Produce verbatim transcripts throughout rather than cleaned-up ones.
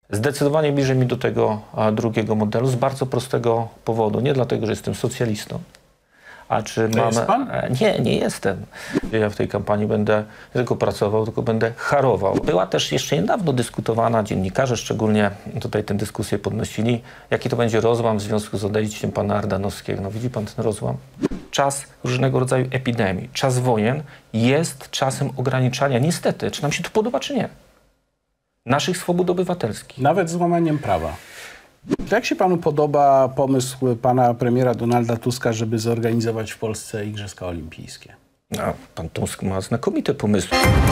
Zdecydowanie bliżej mi do tego drugiego modelu z bardzo prostego powodu. Nie dlatego, że jestem socjalistą. A czy to mamy... jest pan? Nie, nie jestem. Ja w tej kampanii będę nie tylko pracował, tylko będę harował. Była też jeszcze niedawno dyskutowana, dziennikarze szczególnie tutaj tę dyskusję podnosili, jaki to będzie rozłam w związku z odejściem pana Ardanowskiego. No widzi pan ten rozłam? Czas różnego rodzaju epidemii, czas wojen jest czasem ograniczania, niestety, czy nam się to podoba, czy nie, naszych swobód obywatelskich. Nawet z łamaniem prawa. Jak się panu podoba pomysł pana premiera Donalda Tuska, żeby zorganizować w Polsce Igrzyska Olimpijskie? A pan Tusk ma znakomite pomysły.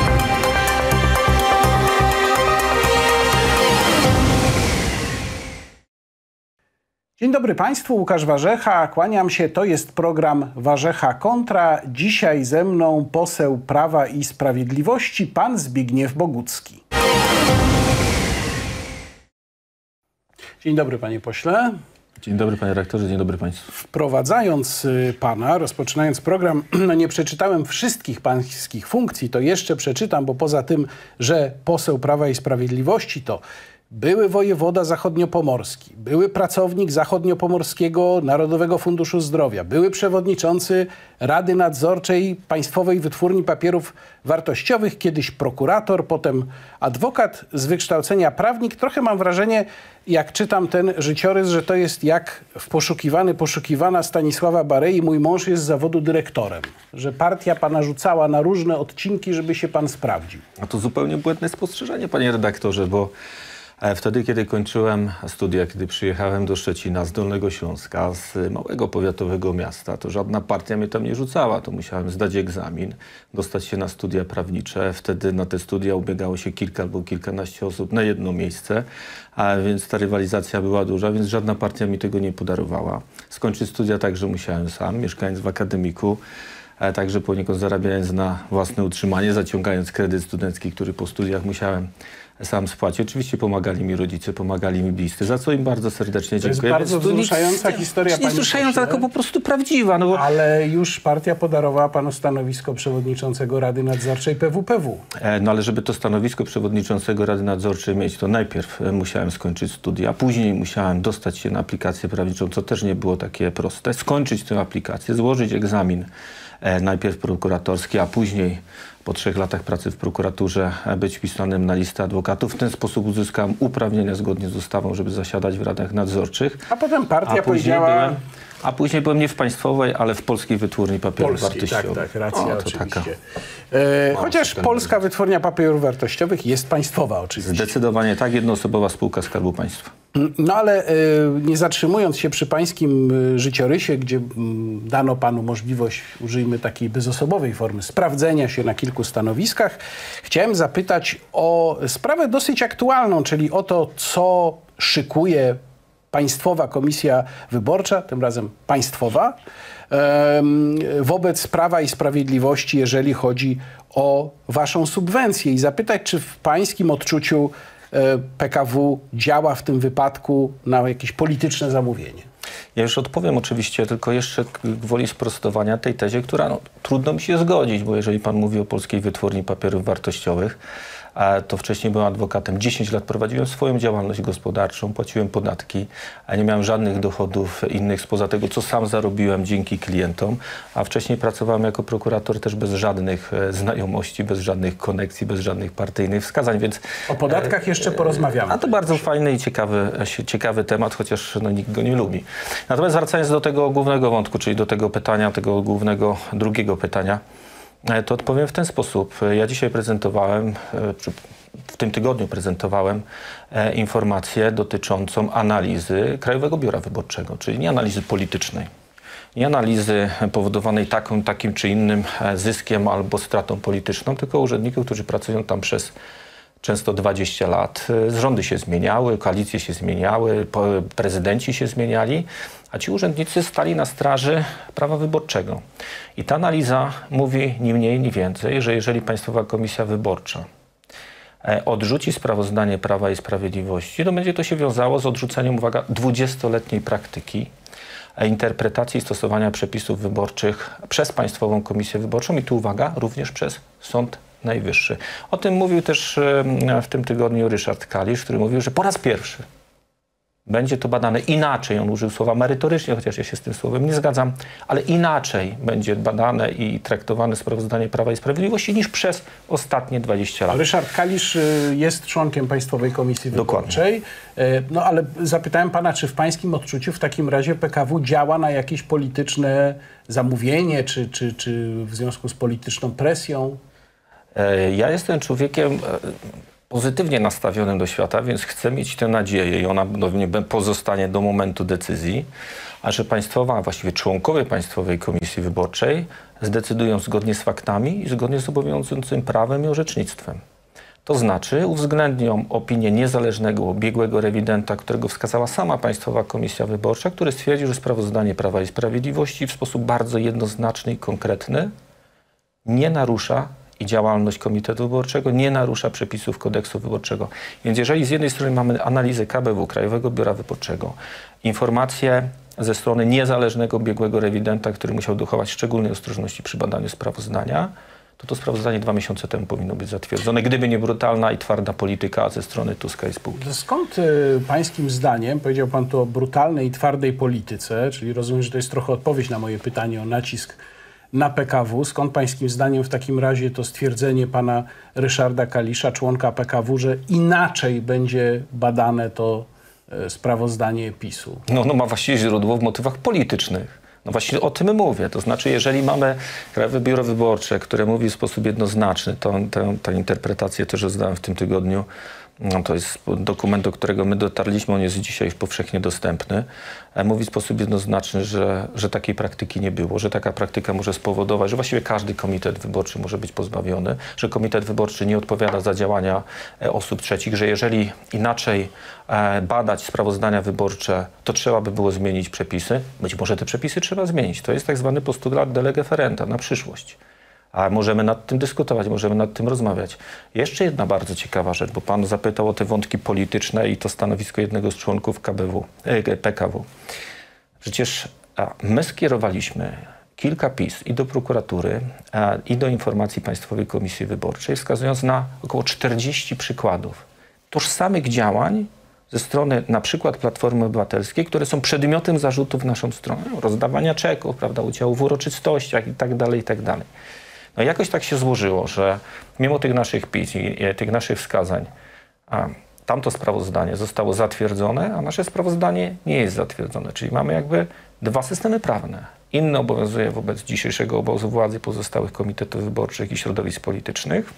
Dzień dobry Państwu, Łukasz Warzecha, kłaniam się. To jest program Warzecha Kontra. Dzisiaj ze mną poseł Prawa i Sprawiedliwości, pan Zbigniew Bogucki. Dzień dobry, panie pośle. Dzień dobry, panie rektorze, dzień dobry państwu. Wprowadzając pana, rozpoczynając program, no nie przeczytałem wszystkich pańskich funkcji, to jeszcze przeczytam, bo poza tym, że poseł Prawa i Sprawiedliwości to były wojewoda zachodniopomorski, były pracownik Zachodniopomorskiego Narodowego Funduszu Zdrowia, były przewodniczący Rady Nadzorczej Państwowej Wytwórni Papierów Wartościowych, kiedyś prokurator, potem adwokat z wykształcenia prawnik. Trochę mam wrażenie, jak czytam ten życiorys, że to jest jak w Poszukiwany, poszukiwana Stanisława Barei. Mój mąż jest z zawodu dyrektorem, że partia pana rzucała na różne odcinki, żeby się pan sprawdził. A to zupełnie błędne spostrzeżenie, panie redaktorze, bo wtedy, kiedy kończyłem studia, kiedy przyjechałem do Szczecina z Dolnego Śląska, z małego powiatowego miasta, to żadna partia mnie tam nie rzucała. To musiałem zdać egzamin, dostać się na studia prawnicze. Wtedy na te studia ubiegało się kilka albo kilkanaście osób na jedno miejsce, a więc ta rywalizacja była duża, więc żadna partia mi tego nie podarowała. Skończyć studia także musiałem sam, mieszkając w akademiku, a także poniekąd zarabiając na własne utrzymanie, zaciągając kredyt studencki, który po studiach musiałem sam spłacić. Oczywiście pomagali mi rodzice, pomagali mi bliscy, za co im bardzo serdecznie to dziękuję. To jest bardzo wzruszająca nic, historia, nie wzruszająca, tylko po prostu prawdziwa. No bo... Ale już partia podarowała panu stanowisko przewodniczącego Rady Nadzorczej P W P W. E, no ale żeby to stanowisko przewodniczącego Rady Nadzorczej mieć, to najpierw musiałem skończyć studia, później musiałem dostać się na aplikację prawniczą, co też nie było takie proste, skończyć tę aplikację, złożyć egzamin e, najpierw prokuratorski, a później po trzech latach pracy w prokuraturze być wpisanym na listę adwokatów. W ten sposób uzyskałem uprawnienia zgodnie z ustawą, żeby zasiadać w radach nadzorczych. A potem partia a powiedziała... Byłem, a później byłem nie w państwowej, ale w Polskiej Wytwórni Papierów Polskiej, Wartościowych. tak, tak, racja, o, to oczywiście. taka... E, chociaż Polska Wytwórnia Papierów Wartościowych jest państwowa oczywiście. Zdecydowanie tak, jednoosobowa spółka Skarbu Państwa. No ale e, nie zatrzymując się przy pańskim e, życiorysie, gdzie m, dano panu możliwość, użyjmy takiej bezosobowej formy, sprawdzenia się na kilku stanowiskach, chciałem zapytać o sprawę dosyć aktualną, czyli o to, co szykuje Państwowa Komisja Wyborcza, tym razem państwowa, e, wobec Prawa i Sprawiedliwości, jeżeli chodzi o waszą subwencję i zapytać, czy w pańskim odczuciu P K W działa w tym wypadku na jakieś polityczne zamówienie? Ja już odpowiem oczywiście, tylko jeszcze gwoli sprostowania tej tezie, która no, trudno mi się zgodzić, bo jeżeli pan mówi o Polskiej Wytwórni Papierów Wartościowych, to wcześniej byłem adwokatem. dziesięć lat prowadziłem swoją działalność gospodarczą, płaciłem podatki, a nie miałem żadnych dochodów innych spoza tego, co sam zarobiłem dzięki klientom, a wcześniej pracowałem jako prokurator też bez żadnych znajomości, bez żadnych konekcji, bez żadnych partyjnych wskazań, więc... O podatkach jeszcze porozmawiamy. A to bardzo fajny i ciekawy, ciekawy temat, chociaż no, nikt go nie lubi. Natomiast wracając do tego głównego wątku, czyli do tego pytania, tego głównego drugiego pytania, to odpowiem w ten sposób. Ja dzisiaj prezentowałem, w tym tygodniu prezentowałem informację dotyczącą analizy Krajowego Biura Wyborczego, czyli nie analizy politycznej, nie analizy powodowanej taką, takim czy innym zyskiem albo stratą polityczną, tylko urzędników, którzy pracują tam przez często dwadzieścia lat. Rządy się zmieniały, koalicje się zmieniały, prezydenci się zmieniali, a ci urzędnicy stali na straży prawa wyborczego. I ta analiza mówi ni mniej, ni więcej, że jeżeli Państwowa Komisja Wyborcza odrzuci sprawozdanie Prawa i Sprawiedliwości, to będzie to się wiązało z odrzuceniem, uwaga, dwudziestoletniej praktyki interpretacji i stosowania przepisów wyborczych przez Państwową Komisję Wyborczą i tu, uwaga, również przez Sąd Najwyższy. O tym mówił też e, w tym tygodniu Ryszard Kalisz, który mówił, że po raz pierwszy będzie to badane inaczej. On użył słowa merytorycznie, chociaż ja się z tym słowem nie zgadzam, ale inaczej będzie badane i traktowane sprawozdanie Prawa i Sprawiedliwości niż przez ostatnie dwadzieścia lat. Ryszard Kalisz jest członkiem Państwowej Komisji Wyborczej. Dokładnie. No ale zapytałem pana, czy w pańskim odczuciu w takim razie P K W działa na jakieś polityczne zamówienie, czy, czy, czy w związku z polityczną presją? Ja jestem człowiekiem pozytywnie nastawionym do świata, więc chcę mieć tę nadzieję i ona pozostanie do momentu decyzji, a że państwowa, a właściwie członkowie Państwowej Komisji Wyborczej zdecydują zgodnie z faktami i zgodnie z obowiązującym prawem i orzecznictwem. To znaczy uwzględnią opinię niezależnego, biegłego rewidenta, którego wskazała sama Państwowa Komisja Wyborcza, który stwierdził, że sprawozdanie Prawa i Sprawiedliwości w sposób bardzo jednoznaczny i konkretny nie narusza i działalność Komitetu Wyborczego nie narusza przepisów kodeksu wyborczego. Więc jeżeli z jednej strony mamy analizę K B W, Krajowego Biura Wyborczego, informacje ze strony niezależnego biegłego rewidenta, który musiał dochować szczególnej ostrożności przy badaniu sprawozdania, to to sprawozdanie dwa miesiące temu powinno być zatwierdzone, gdyby nie brutalna i twarda polityka ze strony Tuska i spółki. Skąd y, pańskim zdaniem, powiedział pan tu o brutalnej i twardej polityce, czyli rozumiem, że to jest trochę odpowiedź na moje pytanie o nacisk na P K W. Skąd pańskim zdaniem w takim razie to stwierdzenie pana Ryszarda Kalisza, członka P K W, że inaczej będzie badane to e, sprawozdanie PiSu? No, no ma właściwie źródło w motywach politycznych. No właśnie o tym mówię. To znaczy, jeżeli mamy Krajowe Biuro Wyborcze, które mówi w sposób jednoznaczny, to tę interpretację też rozdałem w tym tygodniu, no to jest dokument, do którego my dotarliśmy, on jest dzisiaj powszechnie dostępny. Mówi w sposób jednoznaczny, że, że takiej praktyki nie było, że taka praktyka może spowodować, że właściwie każdy komitet wyborczy może być pozbawiony, że komitet wyborczy nie odpowiada za działania osób trzecich, że jeżeli inaczej badać sprawozdania wyborcze, to trzeba by było zmienić przepisy. Być może te przepisy trzeba zmienić. To jest tak zwany postulat de lege ferenda na przyszłość. A możemy nad tym dyskutować, możemy nad tym rozmawiać. Jeszcze jedna bardzo ciekawa rzecz, bo pan zapytał o te wątki polityczne i to stanowisko jednego z członków K B W, eh, P K W. Przecież a, my skierowaliśmy kilka pism i do prokuratury, a, i do informacji Państwowej Komisji Wyborczej, wskazując na około czterdzieści przykładów tożsamych działań ze strony na przykład Platformy Obywatelskiej, które są przedmiotem zarzutów w naszą stronę, rozdawania czeków, prawda, udziału w uroczystościach i tak dalej, i tak dalej. No jakoś tak się złożyło, że mimo tych naszych pism i tych naszych wskazań, a tamto sprawozdanie zostało zatwierdzone, a nasze sprawozdanie nie jest zatwierdzone. Czyli mamy jakby dwa systemy prawne. Inny obowiązuje wobec dzisiejszego obozu władzy pozostałych komitetów wyborczych i środowisk politycznych,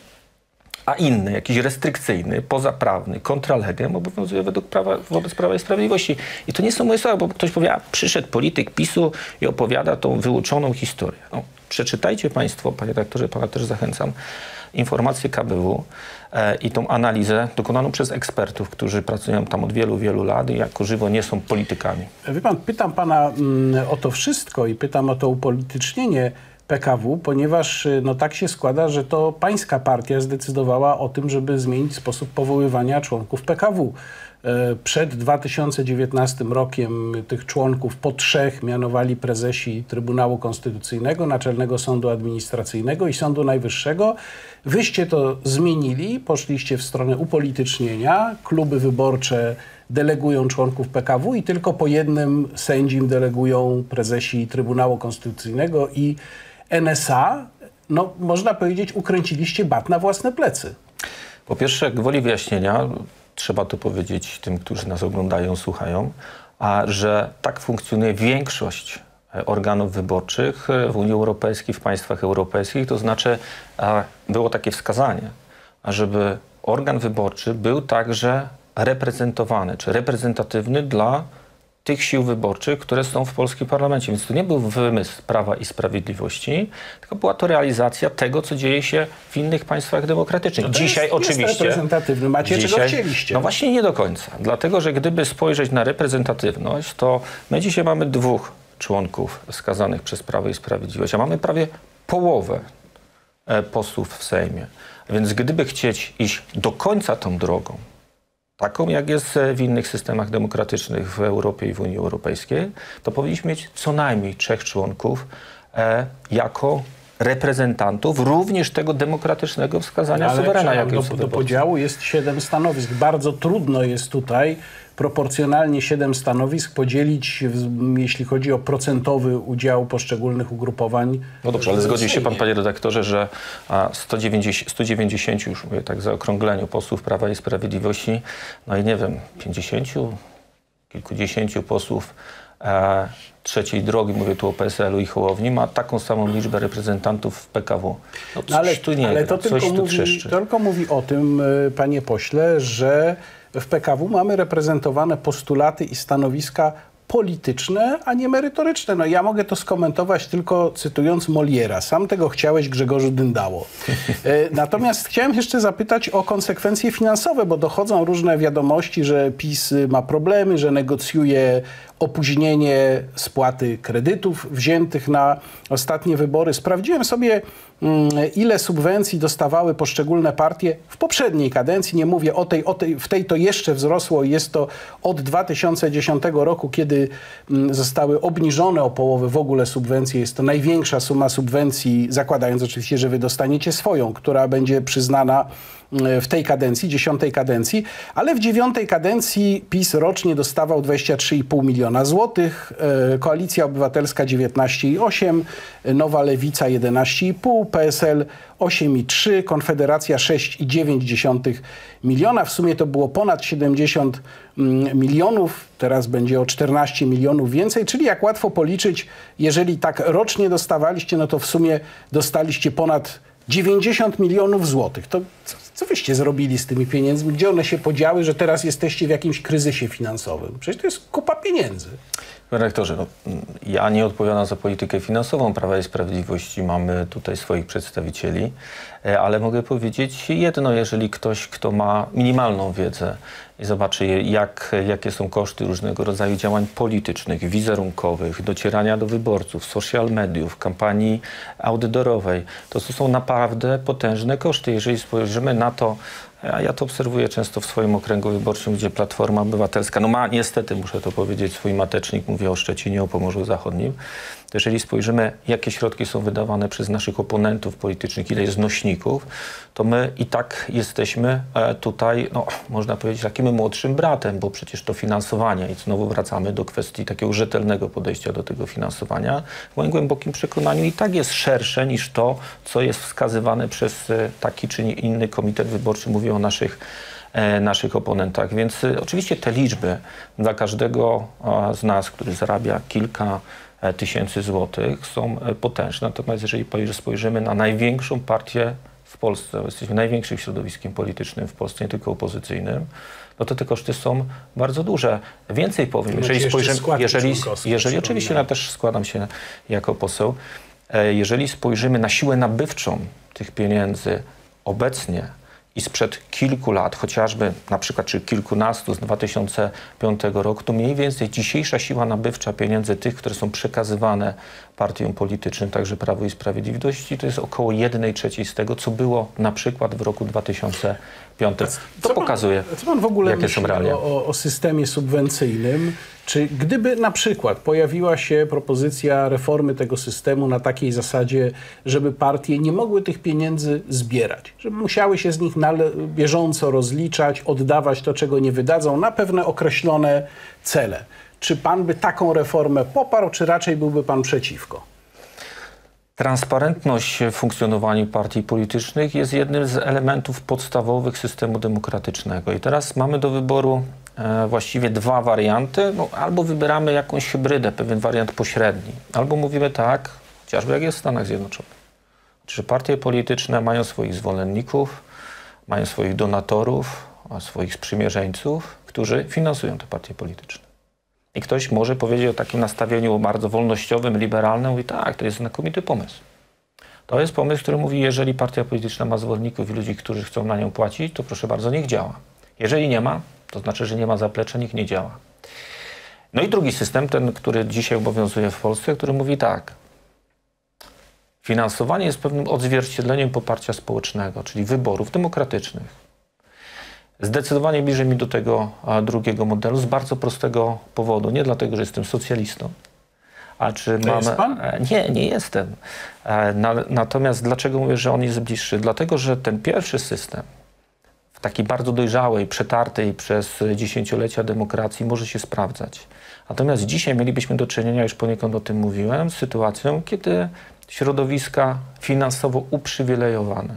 a inny, jakiś restrykcyjny, pozaprawny, contra legem obowiązuje według prawa, wobec Prawa i Sprawiedliwości. I to nie są moje słowa, bo ktoś powie, a przyszedł polityk PiSu i opowiada tą wyuczoną historię. No, przeczytajcie Państwo, panie redaktorze, pana też zachęcam, informacje K B W e, i tą analizę dokonaną przez ekspertów, którzy pracują tam od wielu, wielu lat i jako żywo nie są politykami. Wie pan, pytam pana mm, o to wszystko i pytam o to upolitycznienie P K W, ponieważ no, tak się składa, że to pańska partia zdecydowała o tym, żeby zmienić sposób powoływania członków P K W. Przed dwa tysiące dziewiętnastym rokiem tych członków po trzech mianowali prezesi Trybunału Konstytucyjnego, Naczelnego Sądu Administracyjnego i Sądu Najwyższego. Wyście to zmienili, poszliście w stronę upolitycznienia, kluby wyborcze delegują członków P K W i tylko po jednym sędzim delegują prezesi Trybunału Konstytucyjnego i N S A. No, można powiedzieć, ukręciliście bat na własne plecy. Po pierwsze, gwoli wyjaśnienia, trzeba to powiedzieć tym, którzy nas oglądają, słuchają, a że tak funkcjonuje większość organów wyborczych w Unii Europejskiej, w państwach europejskich, to znaczy było takie wskazanie, żeby organ wyborczy był także reprezentowany, czy reprezentatywny dla tych sił wyborczych, które są w polskim parlamencie. Więc to nie był wymysł Prawa i Sprawiedliwości, tylko była to realizacja tego, co dzieje się w innych państwach demokratycznych. No dzisiaj jest, oczywiście... Jest reprezentatywny. Macie dzisiaj, czego chcieliście. No właśnie nie do końca. Dlatego, że gdyby spojrzeć na reprezentatywność, to my dzisiaj mamy dwóch członków wskazanych przez Prawo i Sprawiedliwość, a mamy prawie połowę posłów w Sejmie. Więc gdyby chcieć iść do końca tą drogą, taką jak jest w innych systemach demokratycznych w Europie i w Unii Europejskiej, to powinniśmy mieć co najmniej trzech członków e, jako reprezentantów również tego demokratycznego wskazania Ale suwerena, jakim do, są do wyborcy. podziału jest siedem stanowisk. Bardzo trudno jest tutaj proporcjonalnie siedem stanowisk podzielić, w, jeśli chodzi o procentowy udział poszczególnych ugrupowań. No dobrze, ale zgodzi się pan, Sejmie. panie redaktorze, że a, sto dziewięćdziesiąt, sto dziewięćdziesiąt, już mówię tak za okrągleniu, posłów Prawa i Sprawiedliwości, no i nie wiem, pięćdziesięciu, kilkudziesięciu posłów e, trzeciej drogi, mówię tu o P S L-u i Hołowni, ma taką samą liczbę reprezentantów w P K W. No coś No ale tu nie ale gra, to coś tylko tu mówi, trzeszczy. tylko mówi o tym, y, panie pośle, że w P K W mamy reprezentowane postulaty i stanowiska polityczne, a nie merytoryczne. No ja mogę to skomentować tylko cytując Moliera. Sam tego chciałeś, Grzegorzu Dyndało. E, Natomiast chciałem jeszcze zapytać o konsekwencje finansowe, bo dochodzą różne wiadomości, że PiS ma problemy, że negocjuje opóźnienie spłaty kredytów wziętych na ostatnie wybory. Sprawdziłem sobie, ile subwencji dostawały poszczególne partie w poprzedniej kadencji. Nie mówię o tej, o tej, w tej to jeszcze wzrosło i jest to od dwa tysiące dziesiątego roku, kiedy zostały obniżone o połowę w ogóle subwencje. Jest to największa suma subwencji, zakładając oczywiście, że wy dostaniecie swoją, która będzie przyznana w tej kadencji, dziesiątej kadencji, ale w dziewiątej kadencji PiS rocznie dostawał dwadzieścia trzy i pół miliona złotych, Koalicja Obywatelska dziewiętnaście i osiem, Nowa Lewica jedenaście i pół, P S L osiem i trzy, Konfederacja sześć i dziewięć dziesiątych miliona. W sumie to było ponad siedemdziesiąt milionów, teraz będzie o czternaście milionów więcej, czyli jak łatwo policzyć, jeżeli tak rocznie dostawaliście, no to w sumie dostaliście ponad dziewięćdziesiąt milionów złotych. To co, co wyście zrobili z tymi pieniędzmi? Gdzie one się podziały, że teraz jesteście w jakimś kryzysie finansowym? Przecież to jest kupa pieniędzy. Panie rektorze, no, ja nie odpowiadam za politykę finansową Prawa i Sprawiedliwości. Mamy tutaj swoich przedstawicieli, ale mogę powiedzieć jedno, jeżeli ktoś, kto ma minimalną wiedzę i zobaczy, jak, jakie są koszty różnego rodzaju działań politycznych, wizerunkowych, docierania do wyborców, social mediów, kampanii outdoorowej, to są naprawdę potężne koszty. Jeżeli spojrzymy na to, a ja to obserwuję często w swoim okręgu wyborczym, gdzie Platforma Obywatelska, no ma niestety, muszę to powiedzieć, swój matecznik, mówię o Szczecinie, o Pomorzu Zachodnim. To jeżeli spojrzymy, jakie środki są wydawane przez naszych oponentów politycznych, ile jest nośników, to my i tak jesteśmy tutaj, no, można powiedzieć, takim młodszym bratem, bo przecież to finansowanie, i znowu wracamy do kwestii takiego rzetelnego podejścia do tego finansowania, w moim głębokim przekonaniu i tak jest szersze niż to, co jest wskazywane przez taki czy inny komitet wyborczy. Mówię o naszych, e, naszych oponentach. Więc e, oczywiście te liczby dla każdego e, z nas, który zarabia kilka e, tysięcy złotych, są e, potężne. Natomiast jeżeli spojrzymy na największą partię w Polsce, jesteśmy największym środowiskiem politycznym w Polsce, nie tylko opozycyjnym, no to te koszty są bardzo duże. Więcej powiem, Macie jeżeli jeszcze spojrzymy, składki jeżeli, członkowskie, jeżeli oczywiście ja też składam się jako poseł, e, jeżeli spojrzymy na siłę nabywczą tych pieniędzy obecnie i sprzed kilku lat, chociażby na przykład czy kilkunastu z dwa tysiące piątego roku, to mniej więcej dzisiejsza siła nabywcza pieniędzy tych, które są przekazywane partiom politycznym, także Prawo i Sprawiedliwości, to jest około jednej trzeciej z tego, co było na przykład w roku dwa tysiące piątym. To co pokazuje, pan, co pan w ogóle jakie myśli są realia. o, o systemie subwencyjnym? Czy gdyby na przykład pojawiła się propozycja reformy tego systemu na takiej zasadzie, żeby partie nie mogły tych pieniędzy zbierać, żeby musiały się z nich na bieżąco rozliczać, oddawać to, czego nie wydadzą, na pewne określone cele. Czy pan by taką reformę poparł, czy raczej byłby pan przeciwko? Transparentność w funkcjonowaniu partii politycznych jest jednym z elementów podstawowych systemu demokratycznego. I teraz mamy do wyboru e, właściwie dwa warianty. No, albo wybieramy jakąś hybrydę, pewien wariant pośredni. Albo mówimy tak, chociażby jak jest w Stanach Zjednoczonych. Czy partie polityczne mają swoich zwolenników, mają swoich donatorów, swoich sprzymierzeńców, którzy finansują te partie polityczne. I ktoś może powiedzieć o takim nastawieniu bardzo wolnościowym, liberalnym, mówi tak, to jest znakomity pomysł. To jest pomysł, który mówi, jeżeli partia polityczna ma zwolenników i ludzi, którzy chcą na nią płacić, to proszę bardzo, niech działa. Jeżeli nie ma, to znaczy, że nie ma zaplecza, niech nie działa. No i drugi system, ten, który dzisiaj obowiązuje w Polsce, który mówi tak. Finansowanie jest pewnym odzwierciedleniem poparcia społecznego, czyli wyborów demokratycznych. Zdecydowanie bliżej mi do tego drugiego modelu z bardzo prostego powodu. Nie dlatego, że jestem socjalistą, A czy To mamy... jest pan? Nie, nie jestem. Na, natomiast dlaczego mówię, że on jest bliższy? Dlatego, że ten pierwszy system w takiej bardzo dojrzałej, przetartej przez dziesięciolecia demokracji może się sprawdzać. Natomiast dzisiaj mielibyśmy do czynienia, już poniekąd o tym mówiłem, z sytuacją, kiedy środowiska finansowo uprzywilejowane,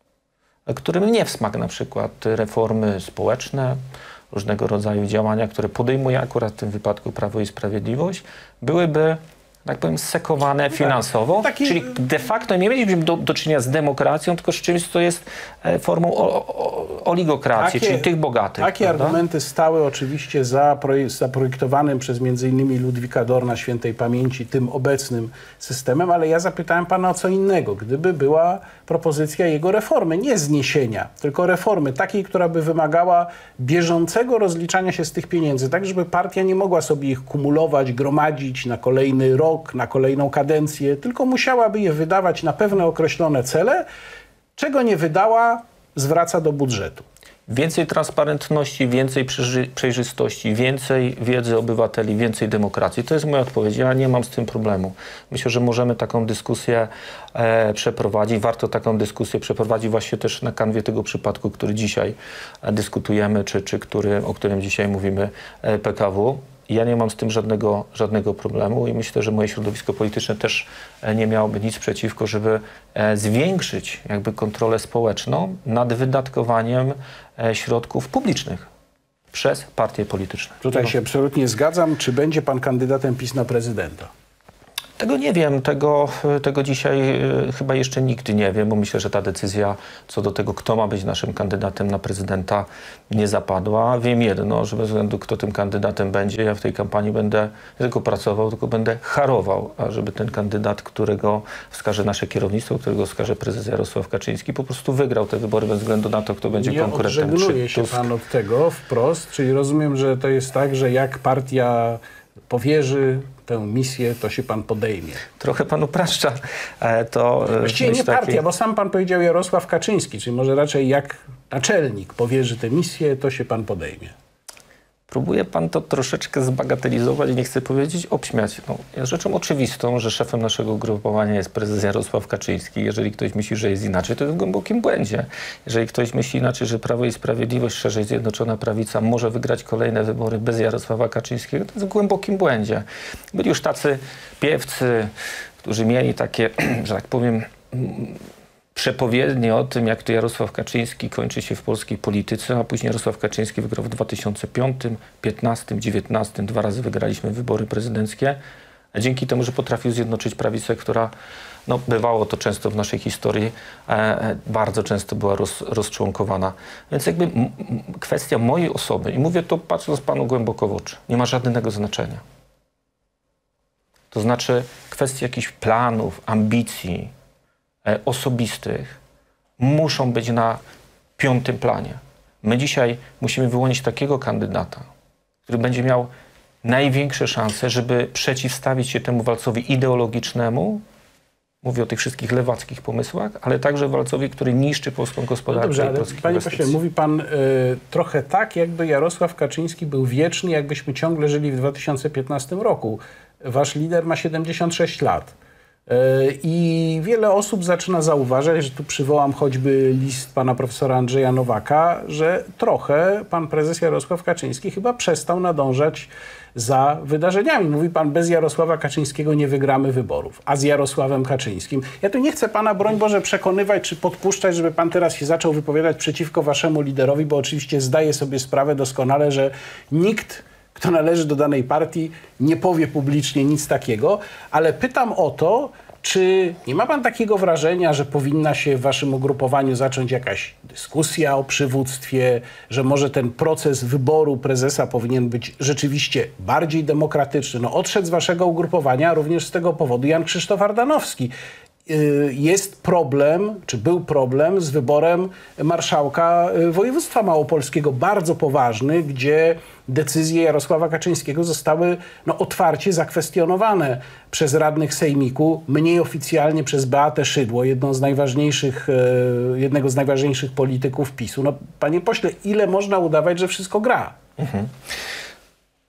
którym nie w smak na przykład reformy społeczne, różnego rodzaju działania, które podejmuje akurat w tym wypadku Prawo i Sprawiedliwość, byłyby, tak powiem, sekowane finansowo, Taki... czyli de facto nie mielibyśmy do, do czynienia z demokracją, tylko z czymś, co jest formą o, o, oligokracji, Takie, czyli tych bogatych. Takie prawda? argumenty stały oczywiście za projek- zaprojektowanym przez między innymi Ludwika Dorna świętej pamięci tym obecnym systemem, ale ja zapytałem pana o co innego. Gdyby była propozycja jego reformy, nie zniesienia, tylko reformy takiej, która by wymagała bieżącego rozliczania się z tych pieniędzy, tak żeby partia nie mogła sobie ich kumulować, gromadzić na kolejny rok, na kolejną kadencję, tylko musiałaby je wydawać na pewne określone cele, czego nie wydała, zwraca do budżetu. Więcej transparentności, więcej przejrzystości, więcej wiedzy obywateli, więcej demokracji. To jest moja odpowiedź. Ja nie mam z tym problemu. Myślę, że możemy taką dyskusję e, przeprowadzić. Warto taką dyskusję przeprowadzić właśnie też na kanwie tego przypadku, który dzisiaj e, dyskutujemy, czy, czy który, o którym dzisiaj mówimy, e, P K W. Ja nie mam z tym żadnego, żadnego problemu i myślę, że moje środowisko polityczne też nie miałoby nic przeciwko, żeby zwiększyć jakby kontrolę społeczną nad wydatkowaniem środków publicznych przez partie polityczne. Tutaj no. się absolutnie zgadzam. Czy będzie pan kandydatem PiS na prezydenta? Tego nie wiem, tego, tego dzisiaj y, chyba jeszcze nigdy nie wiem, bo myślę, że ta decyzja co do tego, kto ma być naszym kandydatem na prezydenta, nie zapadła. Wiem jedno, że bez względu kto tym kandydatem będzie, ja w tej kampanii będę nie tylko pracował, tylko będę harował, ażeby ten kandydat, którego wskaże nasze kierownictwo, którego wskaże prezes Jarosław Kaczyński, po prostu wygrał te wybory bez względu na to, kto będzie nie konkurentem. odżegnuje się pan od tego wprost, czyli rozumiem, że to jest tak, że jak partia powierzy tę misję, to się pan podejmie. Trochę pan upraszcza to. Właściwie nie partia, taki... bo sam pan powiedział Jarosław Kaczyński, czyli może raczej jak naczelnik powierzy tę misję, to się pan podejmie. Próbuje pan to troszeczkę zbagatelizować, nie chcę powiedzieć obśmiać. No, jest rzeczą oczywistą, że szefem naszego ugrupowania jest prezes Jarosław Kaczyński. Jeżeli ktoś myśli, że jest inaczej, to jest w głębokim błędzie. Jeżeli ktoś myśli inaczej, że Prawo i Sprawiedliwość, szerzej Zjednoczona Prawica może wygrać kolejne wybory bez Jarosława Kaczyńskiego, to jest w głębokim błędzie. Byli już tacy piewcy, którzy mieli takie, że tak powiem, przepowiednie o tym, jak to Jarosław Kaczyński kończy się w polskiej polityce, a później Jarosław Kaczyński wygrał w dwa tysiące piątym, piętnastym, dziewiętnastym. Dwa razy wygraliśmy wybory prezydenckie. A dzięki temu, że potrafił zjednoczyć prawicę, która, no bywało to często w naszej historii, e, bardzo często była roz, rozczłonkowana. Więc jakby m, m, kwestia mojej osoby, i mówię to patrząc panu głęboko w oczy, nie ma żadnego znaczenia. To znaczy kwestie jakichś planów, ambicji, osobistych muszą być na piątym planie. My dzisiaj musimy wyłonić takiego kandydata, który będzie miał największe szanse, żeby przeciwstawić się temu walcowi ideologicznemu, mówię o tych wszystkich lewackich pomysłach, ale także walcowi, który niszczy polską gospodarkę. No dobrze, i ale panie pośle, mówi pan y, trochę tak, jakby Jarosław Kaczyński był wieczny, jakbyśmy ciągle żyli w dwa tysiące piętnastym roku. Wasz lider ma siedemdziesiąt sześć lat. I wiele osób zaczyna zauważać, że tu przywołam choćby list pana profesora Andrzeja Nowaka, że trochę pan prezes Jarosław Kaczyński chyba przestał nadążać za wydarzeniami. Mówi pan, bez Jarosława Kaczyńskiego nie wygramy wyborów, a z Jarosławem Kaczyńskim. Ja tu nie chcę pana, broń Boże, przekonywać czy podpuszczać, żeby pan teraz się zaczął wypowiadać przeciwko waszemu liderowi, bo oczywiście zdaję sobie sprawę doskonale, że nikt, kto należy do danej partii, nie powie publicznie nic takiego, ale pytam o to, czy nie ma pan takiego wrażenia, że powinna się w waszym ugrupowaniu zacząć jakaś dyskusja o przywództwie, że może ten proces wyboru prezesa powinien być rzeczywiście bardziej demokratyczny? No, odszedł z waszego ugrupowania również z tego powodu Jan Krzysztof Ardanowski. Jest problem, czy był problem z wyborem marszałka województwa małopolskiego, bardzo poważny, gdzie decyzje Jarosława Kaczyńskiego zostały no, otwarcie zakwestionowane przez radnych sejmiku, mniej oficjalnie przez Beatę Szydło, jedną z najważniejszych, jednego z najważniejszych polityków PiSu. No, panie pośle, ile można udawać, że wszystko gra? Mhm.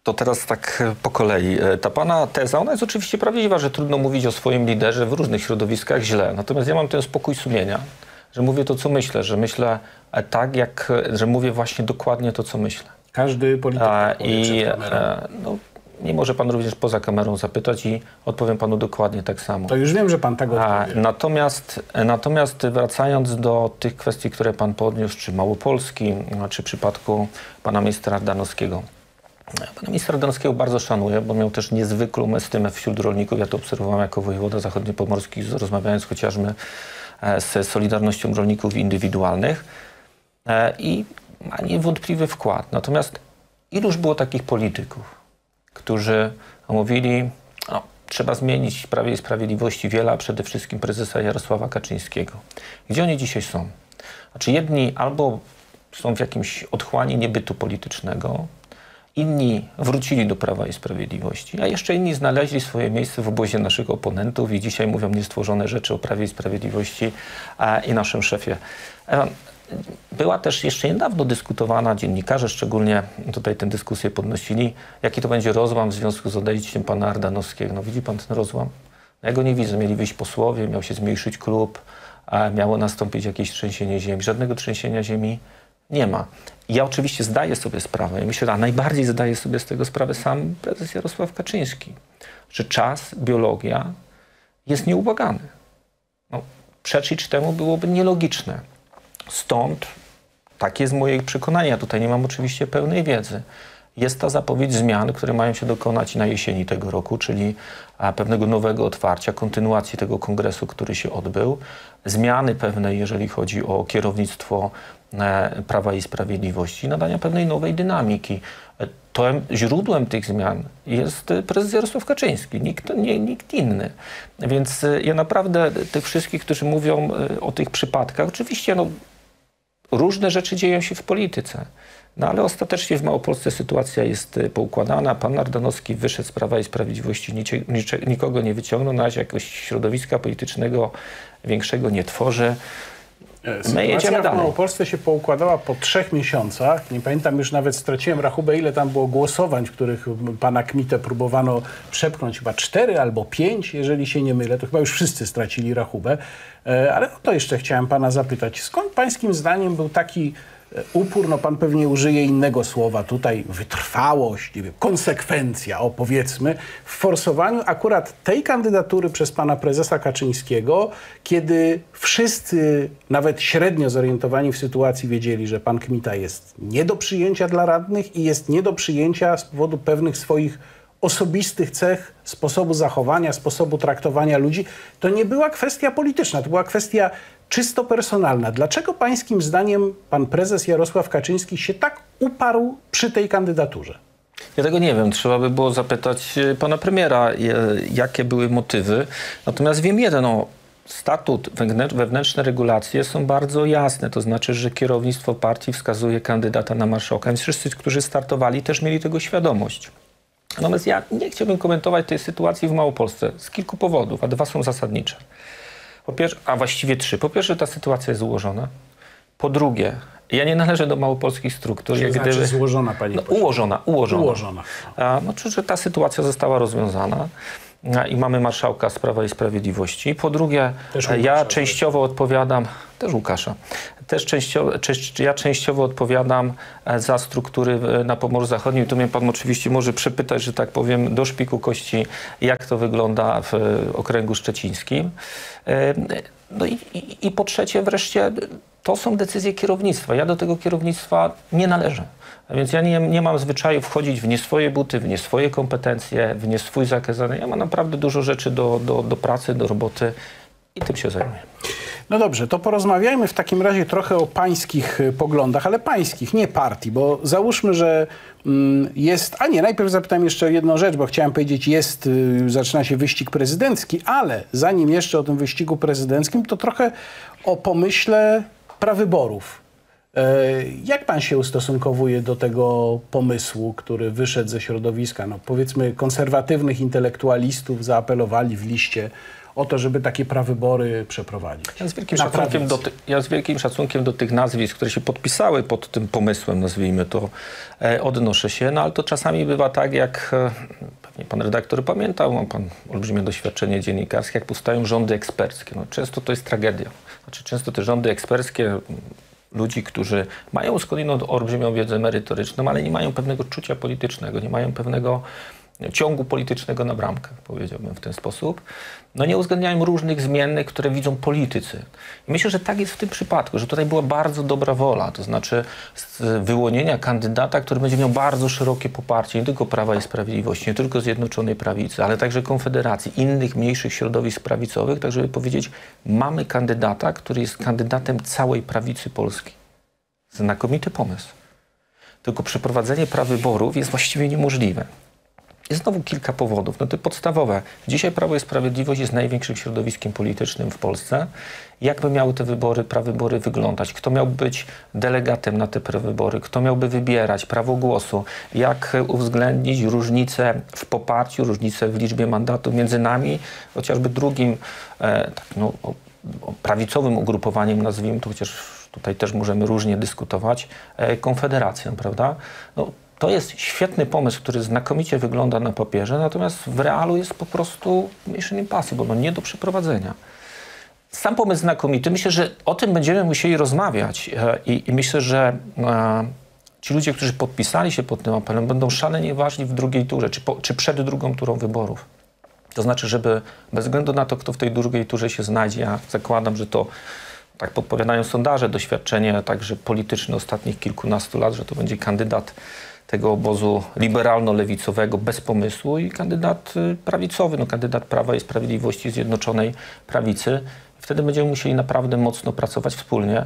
To teraz tak po kolei. Ta pana teza, ona jest oczywiście prawdziwa, że trudno mówić o swoim liderze w różnych środowiskach źle. Natomiast ja mam ten spokój sumienia, że mówię to, co myślę, że myślę tak, jak, że mówię właśnie dokładnie to, co myślę. Każdy polityk tak powie I przed kamerą. e, no, nie może pan również poza kamerą zapytać i odpowiem panu dokładnie tak samo. To już wiem, że pan tak A, odpowie. natomiast, natomiast wracając do tych kwestii, które pan podniósł, czy Małopolski, czy w przypadku pana ministra Ardanowskiego. Pana ministra Ardanowskiego bardzo szanuję, bo miał też niezwykłą estymę wśród rolników. Ja to obserwowałem jako wojewoda zachodniopomorski, rozmawiając chociażby z Solidarnością Rolników Indywidualnych i ma niewątpliwy wkład. Natomiast iluż było takich polityków, którzy mówili, no, trzeba zmienić w Prawie i Sprawiedliwości wiele, a przede wszystkim prezesa Jarosława Kaczyńskiego. Gdzie oni dzisiaj są? Znaczy jedni albo są w jakimś otchłani niebytu politycznego, inni wrócili do Prawa i Sprawiedliwości, a jeszcze inni znaleźli swoje miejsce w obozie naszych oponentów i dzisiaj mówią niestworzone rzeczy o Prawie i Sprawiedliwości a, i naszym szefie. Była też jeszcze niedawno dyskutowana, dziennikarze szczególnie tutaj tę dyskusję podnosili, jaki to będzie rozłam w związku z odejściem pana Ardanowskiego. No widzi pan ten rozłam? Ja go nie widzę. Mieli wyjść posłowie, miał się zmniejszyć klub, a miało nastąpić jakieś trzęsienie ziemi. Żadnego trzęsienia ziemi nie ma. Ja oczywiście zdaję sobie sprawę, myślę, a najbardziej zdaje sobie z tego sprawę sam prezes Jarosław Kaczyński, że czas, biologia jest nieubłagany. No, przeczyć temu byłoby nielogiczne. Stąd, takie jest moje przekonanie, ja tutaj nie mam oczywiście pełnej wiedzy, jest ta zapowiedź zmian, które mają się dokonać na jesieni tego roku, czyli pewnego nowego otwarcia, kontynuacji tego kongresu, który się odbył, zmiany pewne, jeżeli chodzi o kierownictwo Prawa i Sprawiedliwości, nadania pewnej nowej dynamiki. To źródłem tych zmian jest prezes Jarosław Kaczyński, nikt, nie, nikt inny. Więc ja naprawdę tych wszystkich, którzy mówią o tych przypadkach, oczywiście no, różne rzeczy dzieją się w polityce, no ale ostatecznie w Małopolsce sytuacja jest poukładana. Pan Ardanowski wyszedł z Prawa i Sprawiedliwości, nicie, nicze, nikogo nie wyciągnął, na razie jakoś środowiska politycznego większego nie tworzy. My jedziemy w dalej. Małopolsce się poukładała po trzech miesiącach. Nie pamiętam, już nawet straciłem rachubę, ile tam było głosowań, w których pana Kmitę próbowano przepchnąć. Chyba cztery albo pięć, jeżeli się nie mylę. To chyba już wszyscy stracili rachubę. Ale o to jeszcze chciałem pana zapytać. Skąd pańskim zdaniem był taki upór, no pan pewnie użyje innego słowa tutaj, wytrwałość, nie wiem, konsekwencja, o powiedzmy, w forsowaniu akurat tej kandydatury przez pana prezesa Kaczyńskiego, kiedy wszyscy, nawet średnio zorientowani w sytuacji, wiedzieli, że pan Kmita jest nie do przyjęcia dla radnych i jest nie do przyjęcia z powodu pewnych swoich osobistych cech, sposobu zachowania, sposobu traktowania ludzi. To nie była kwestia polityczna, to była kwestia czysto personalna. Dlaczego pańskim zdaniem pan prezes Jarosław Kaczyński się tak uparł przy tej kandydaturze? Ja tego nie wiem. Trzeba by było zapytać pana premiera, jakie były motywy. Natomiast wiem jedno. Statut, wewnętrzne regulacje są bardzo jasne. To znaczy, że kierownictwo partii wskazuje kandydata na marszałka. Więc wszyscy, którzy startowali, też mieli tego świadomość. Natomiast ja nie chciałbym komentować tej sytuacji w Małopolsce z kilku powodów, a dwa są zasadnicze. Po pierwsze, a właściwie trzy. Po pierwsze, ta sytuacja jest złożona. Po drugie, ja nie należę do małopolskich struktur. Jak znaczy gdyby, złożona, panie no, ułożona, ułożona. ułożona. A, znaczy, że ta sytuacja została rozwiązana a, i mamy marszałka z Prawa i Sprawiedliwości. Po drugie, ja częściowo odpowiadam, też Łukasza, też częściowo, część, ja częściowo odpowiadam za struktury na Pomorzu Zachodnim. Tu mnie pan oczywiście może przepytać, że tak powiem, do szpiku kości, jak to wygląda w okręgu szczecińskim. No i, i, i po trzecie wreszcie, to są decyzje kierownictwa. Ja do tego kierownictwa nie należę. A więc ja nie, nie mam zwyczaju wchodzić w nie swoje buty, w nie swoje kompetencje, w nie swój zakaz. Ja mam naprawdę dużo rzeczy do, do, do pracy, do roboty i tym się zajmuję. No dobrze, to porozmawiajmy w takim razie trochę o pańskich poglądach, ale pańskich, nie partii, bo załóżmy, że mm, jest... A nie, najpierw zapytam jeszcze o jedną rzecz, bo chciałem powiedzieć, jest, y, zaczyna się wyścig prezydencki, ale zanim jeszcze o tym wyścigu prezydenckim, to trochę o pomyśle prawyborów. E, jak pan się ustosunkowuje do tego pomysłu, który wyszedł ze środowiska, no powiedzmy konserwatywnych intelektualistów, zaapelowali w liście o to, żeby takie prawybory przeprowadzić. Ja z, wielkim szacunkiem do ty, ja z wielkim szacunkiem do tych nazwisk, które się podpisały pod tym pomysłem, nazwijmy to, e, odnoszę się, no ale to czasami bywa tak, jak e, pewnie pan redaktor pamiętał, ma pan olbrzymie doświadczenie dziennikarskie, jak powstają rządy eksperckie. No, często to jest tragedia. Znaczy, często te rządy eksperckie ludzi, którzy mają skądinąd olbrzymią wiedzę merytoryczną, ale nie mają pewnego czucia politycznego, nie mają pewnego ciągu politycznego na bramkę, powiedziałbym w ten sposób, no nie uwzględniają różnych zmiennych, które widzą politycy. I myślę, że tak jest w tym przypadku, że tutaj była bardzo dobra wola, to znaczy wyłonienia kandydata, który będzie miał bardzo szerokie poparcie, nie tylko Prawa i Sprawiedliwości, nie tylko Zjednoczonej Prawicy, ale także Konfederacji, innych mniejszych środowisk prawicowych, tak żeby powiedzieć, mamy kandydata, który jest kandydatem całej prawicy Polski. Znakomity pomysł. Tylko przeprowadzenie prawyborów jest właściwie niemożliwe. Jest znowu kilka powodów. No te podstawowe. Dzisiaj Prawo i Sprawiedliwość jest największym środowiskiem politycznym w Polsce. Jak by miały te wybory, prawybory wyglądać? Kto miałby być delegatem na te prawybory? Kto miałby wybierać prawo głosu? Jak uwzględnić różnice w poparciu, różnice w liczbie mandatów między nami, chociażby drugim e, tak, no, o, o prawicowym ugrupowaniem, nazwijmy to, chociaż tutaj też możemy różnie dyskutować, e, Konfederacją, prawda? No, to jest świetny pomysł, który znakomicie wygląda na papierze, natomiast w realu jest po prostu mission impossible, no nie do przeprowadzenia. Sam pomysł znakomity. Myślę, że o tym będziemy musieli rozmawiać i, i myślę, że e, ci ludzie, którzy podpisali się pod tym apelem, będą szalenie ważni w drugiej turze, czy, po, czy przed drugą turą wyborów. To znaczy, żeby bez względu na to, kto w tej drugiej turze się znajdzie, ja zakładam, że to, tak podpowiadają sondaże, doświadczenie także polityczne ostatnich kilkunastu lat, że to będzie kandydat tego obozu liberalno-lewicowego bez pomysłu i kandydat prawicowy, no kandydat Prawa i Sprawiedliwości Zjednoczonej Prawicy. Wtedy będziemy musieli naprawdę mocno pracować wspólnie,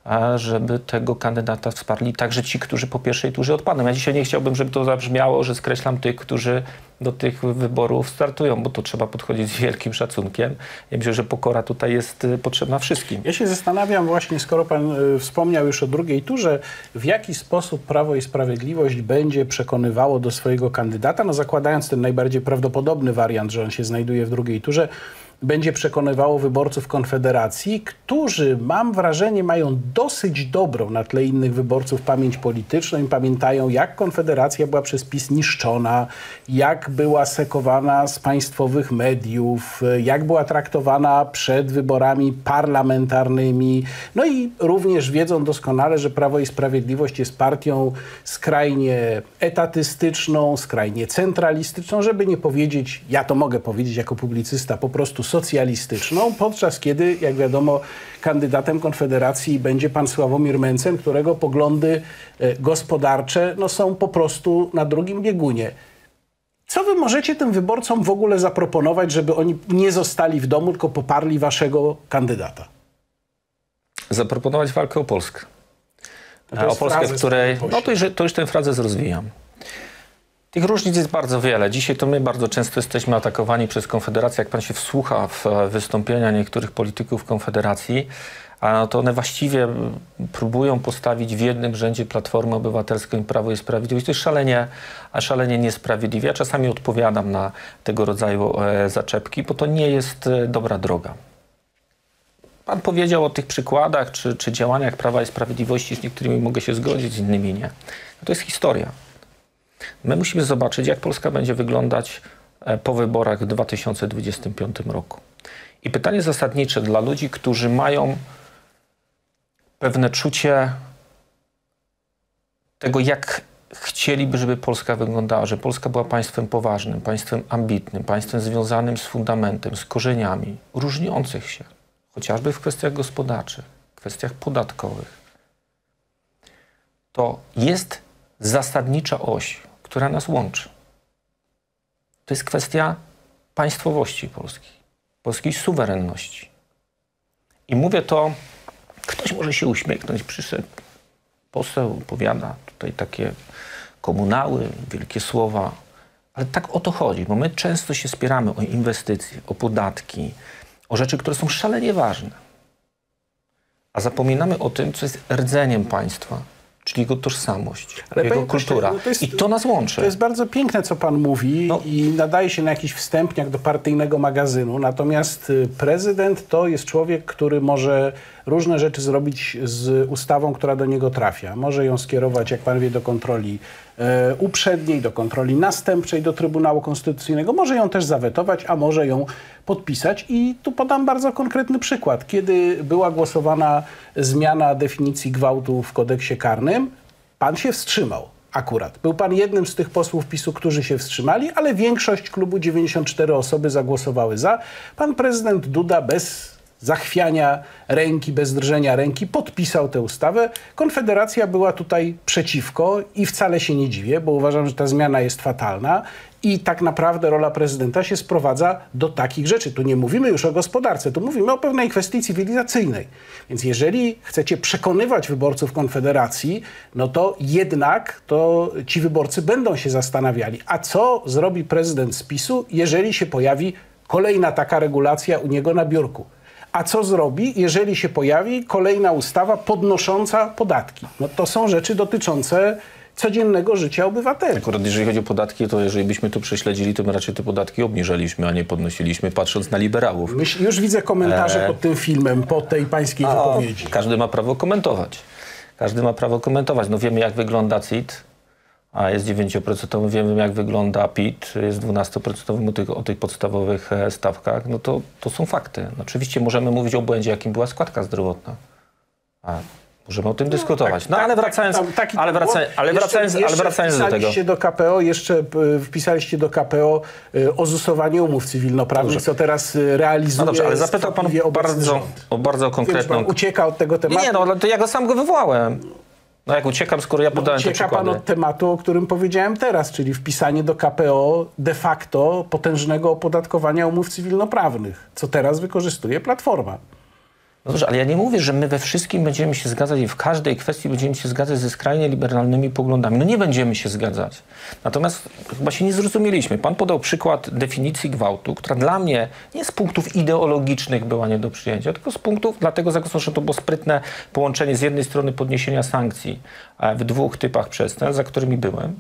żeby tego kandydata wsparli także ci, którzy po pierwszej turze odpadną. Ja dzisiaj nie chciałbym, żeby to zabrzmiało, że skreślam tych, którzy do tych wyborów startują, bo to trzeba podchodzić z wielkim szacunkiem. Ja myślę, że pokora tutaj jest potrzebna wszystkim. Ja się zastanawiam właśnie, skoro pan y, wspomniał już o drugiej turze, w jaki sposób Prawo i Sprawiedliwość będzie przekonywało do swojego kandydata, no zakładając ten najbardziej prawdopodobny wariant, że on się znajduje w drugiej turze, będzie przekonywało wyborców Konfederacji, którzy, mam wrażenie, mają dosyć dobrą na tle innych wyborców pamięć polityczną i pamiętają, jak Konfederacja była przez PiS niszczona, jak była sekowana z państwowych mediów, jak była traktowana przed wyborami parlamentarnymi. No i również wiedzą doskonale, że Prawo i Sprawiedliwość jest partią skrajnie etatystyczną, skrajnie centralistyczną, żeby nie powiedzieć, ja to mogę powiedzieć jako publicysta, po prostu socjalistyczną, podczas kiedy, jak wiadomo, kandydatem Konfederacji będzie pan Sławomir Mencen, którego poglądy gospodarcze no, są po prostu na drugim biegunie. Co wy możecie tym wyborcom w ogóle zaproponować, żeby oni nie zostali w domu, tylko poparli waszego kandydata? Zaproponować walkę o Polskę. O Polskę, w której... No to już, to już tę frazę rozwijam. Tych różnic jest bardzo wiele. Dzisiaj to my bardzo często jesteśmy atakowani przez Konfederację. Jak pan się wsłucha w wystąpienia niektórych polityków Konfederacji, a to one właściwie próbują postawić w jednym rzędzie Platformę Obywatelską i Prawo i Sprawiedliwość. To jest szalenie, a szalenie niesprawiedliwe. Ja czasami odpowiadam na tego rodzaju e, zaczepki, bo to nie jest e, dobra droga. Pan powiedział o tych przykładach czy, czy działaniach Prawa i Sprawiedliwości, z niektórymi mogę się zgodzić, z innymi nie. No to jest historia. My musimy zobaczyć, jak Polska będzie wyglądać po wyborach w dwa tysiące dwudziestym piątym roku. I pytanie zasadnicze dla ludzi, którzy mają pewne czucie tego, jak chcieliby, żeby Polska wyglądała, że Polska była państwem poważnym, państwem ambitnym, państwem związanym z fundamentem, z korzeniami, różniących się, chociażby w kwestiach gospodarczych, w kwestiach podatkowych. To jest zasadnicza oś, która nas łączy. To jest kwestia państwowości polskiej, polskiej suwerenności. I mówię to, ktoś może się uśmiechnąć, przyszedł poseł, opowiada tutaj takie komunały, wielkie słowa, ale tak o to chodzi, bo my często się spieramy o inwestycje, o podatki, o rzeczy, które są szalenie ważne. A zapominamy o tym, co jest rdzeniem państwa, czyli jego tożsamość, Ale jego panie kultura. pośle, no to jest- I to nas łączy. To jest bardzo piękne, co pan mówi No. i nadaje się na jakiś wstępniak do partyjnego magazynu. Natomiast y, prezydent to jest człowiek, który może różne rzeczy zrobić z ustawą, która do niego trafia. Może ją skierować, jak pan wie, do kontroli e, uprzedniej, do kontroli następczej, do Trybunału Konstytucyjnego. Może ją też zawetować, a może ją podpisać. I tu podam bardzo konkretny przykład. Kiedy była głosowana zmiana definicji gwałtu w kodeksie karnym, pan się wstrzymał akurat. Był pan jednym z tych posłów PiSu, którzy się wstrzymali, ale większość klubu, dziewięćdziesiąt cztery osoby zagłosowały za. Pan prezydent Duda bez zachwiania ręki, bez drżenia ręki podpisał tę ustawę. Konfederacja była tutaj przeciwko i wcale się nie dziwię, bo uważam, że ta zmiana jest fatalna i tak naprawdę rola prezydenta się sprowadza do takich rzeczy. Tu nie mówimy już o gospodarce, tu mówimy o pewnej kwestii cywilizacyjnej. Więc jeżeli chcecie przekonywać wyborców Konfederacji, no to jednak to ci wyborcy będą się zastanawiali, a co zrobi prezydent z PiSu, jeżeli się pojawi kolejna taka regulacja u niego na biurku. A co zrobi, jeżeli się pojawi kolejna ustawa podnosząca podatki? No to są rzeczy dotyczące codziennego życia obywateli. Akurat jeżeli chodzi o podatki, to jeżeli byśmy to prześledzili, to my raczej te podatki obniżaliśmy, a nie podnosiliśmy, patrząc na liberałów. Myśl, już widzę komentarze Eee. pod tym filmem, po tej pańskiej A, wypowiedzi. każdy ma prawo komentować. Każdy ma prawo komentować. No wiemy, jak wygląda C I T, a jest dziewięcioprocentowy. Wiemy, jak wygląda P I T, jest dwunastoprocentowym o tych, o tych podstawowych e, stawkach. No to, to są fakty. No, oczywiście możemy mówić o błędzie, jakim była składka zdrowotna. A możemy o tym no, dyskutować. tak, No tak, ale wracając, tak, taki ale było. wracając, ale Jeszcze- wracając, ale jeszcze wracając do tego. wpisaliście do K P O, jeszcze y, wpisaliście do K P O y, ozusowanie umów cywilnoprawnych, Dobrze. co teraz y, realizuje. No dobrze, ale zapytał pan skwapliwie obecny bardzo, rząd. o bardzo Wiem, że konkretną... pan ucieka od tego Nie, tematu. nie, no ale to ja go sam go wywołałem. No jak uciekam, skoro ja podałem te Ucieka pan przykłady. od tematu, o którym powiedziałem teraz, czyli wpisanie do K P O de facto potężnego opodatkowania umów cywilnoprawnych, co teraz wykorzystuje Platforma. No dobrze, ale ja nie mówię, że my we wszystkim będziemy się zgadzać i w każdej kwestii będziemy się zgadzać ze skrajnie liberalnymi poglądami. No nie będziemy się zgadzać. Natomiast chyba się nie zrozumieliśmy. Pan podał przykład definicji gwałtu, która dla mnie nie z punktów ideologicznych była nie do przyjęcia, tylko z punktów, dlatego zagłosowałem, że to było sprytne połączenie z jednej strony podniesienia sankcji e, w dwóch typach przestępstw, za którymi byłem,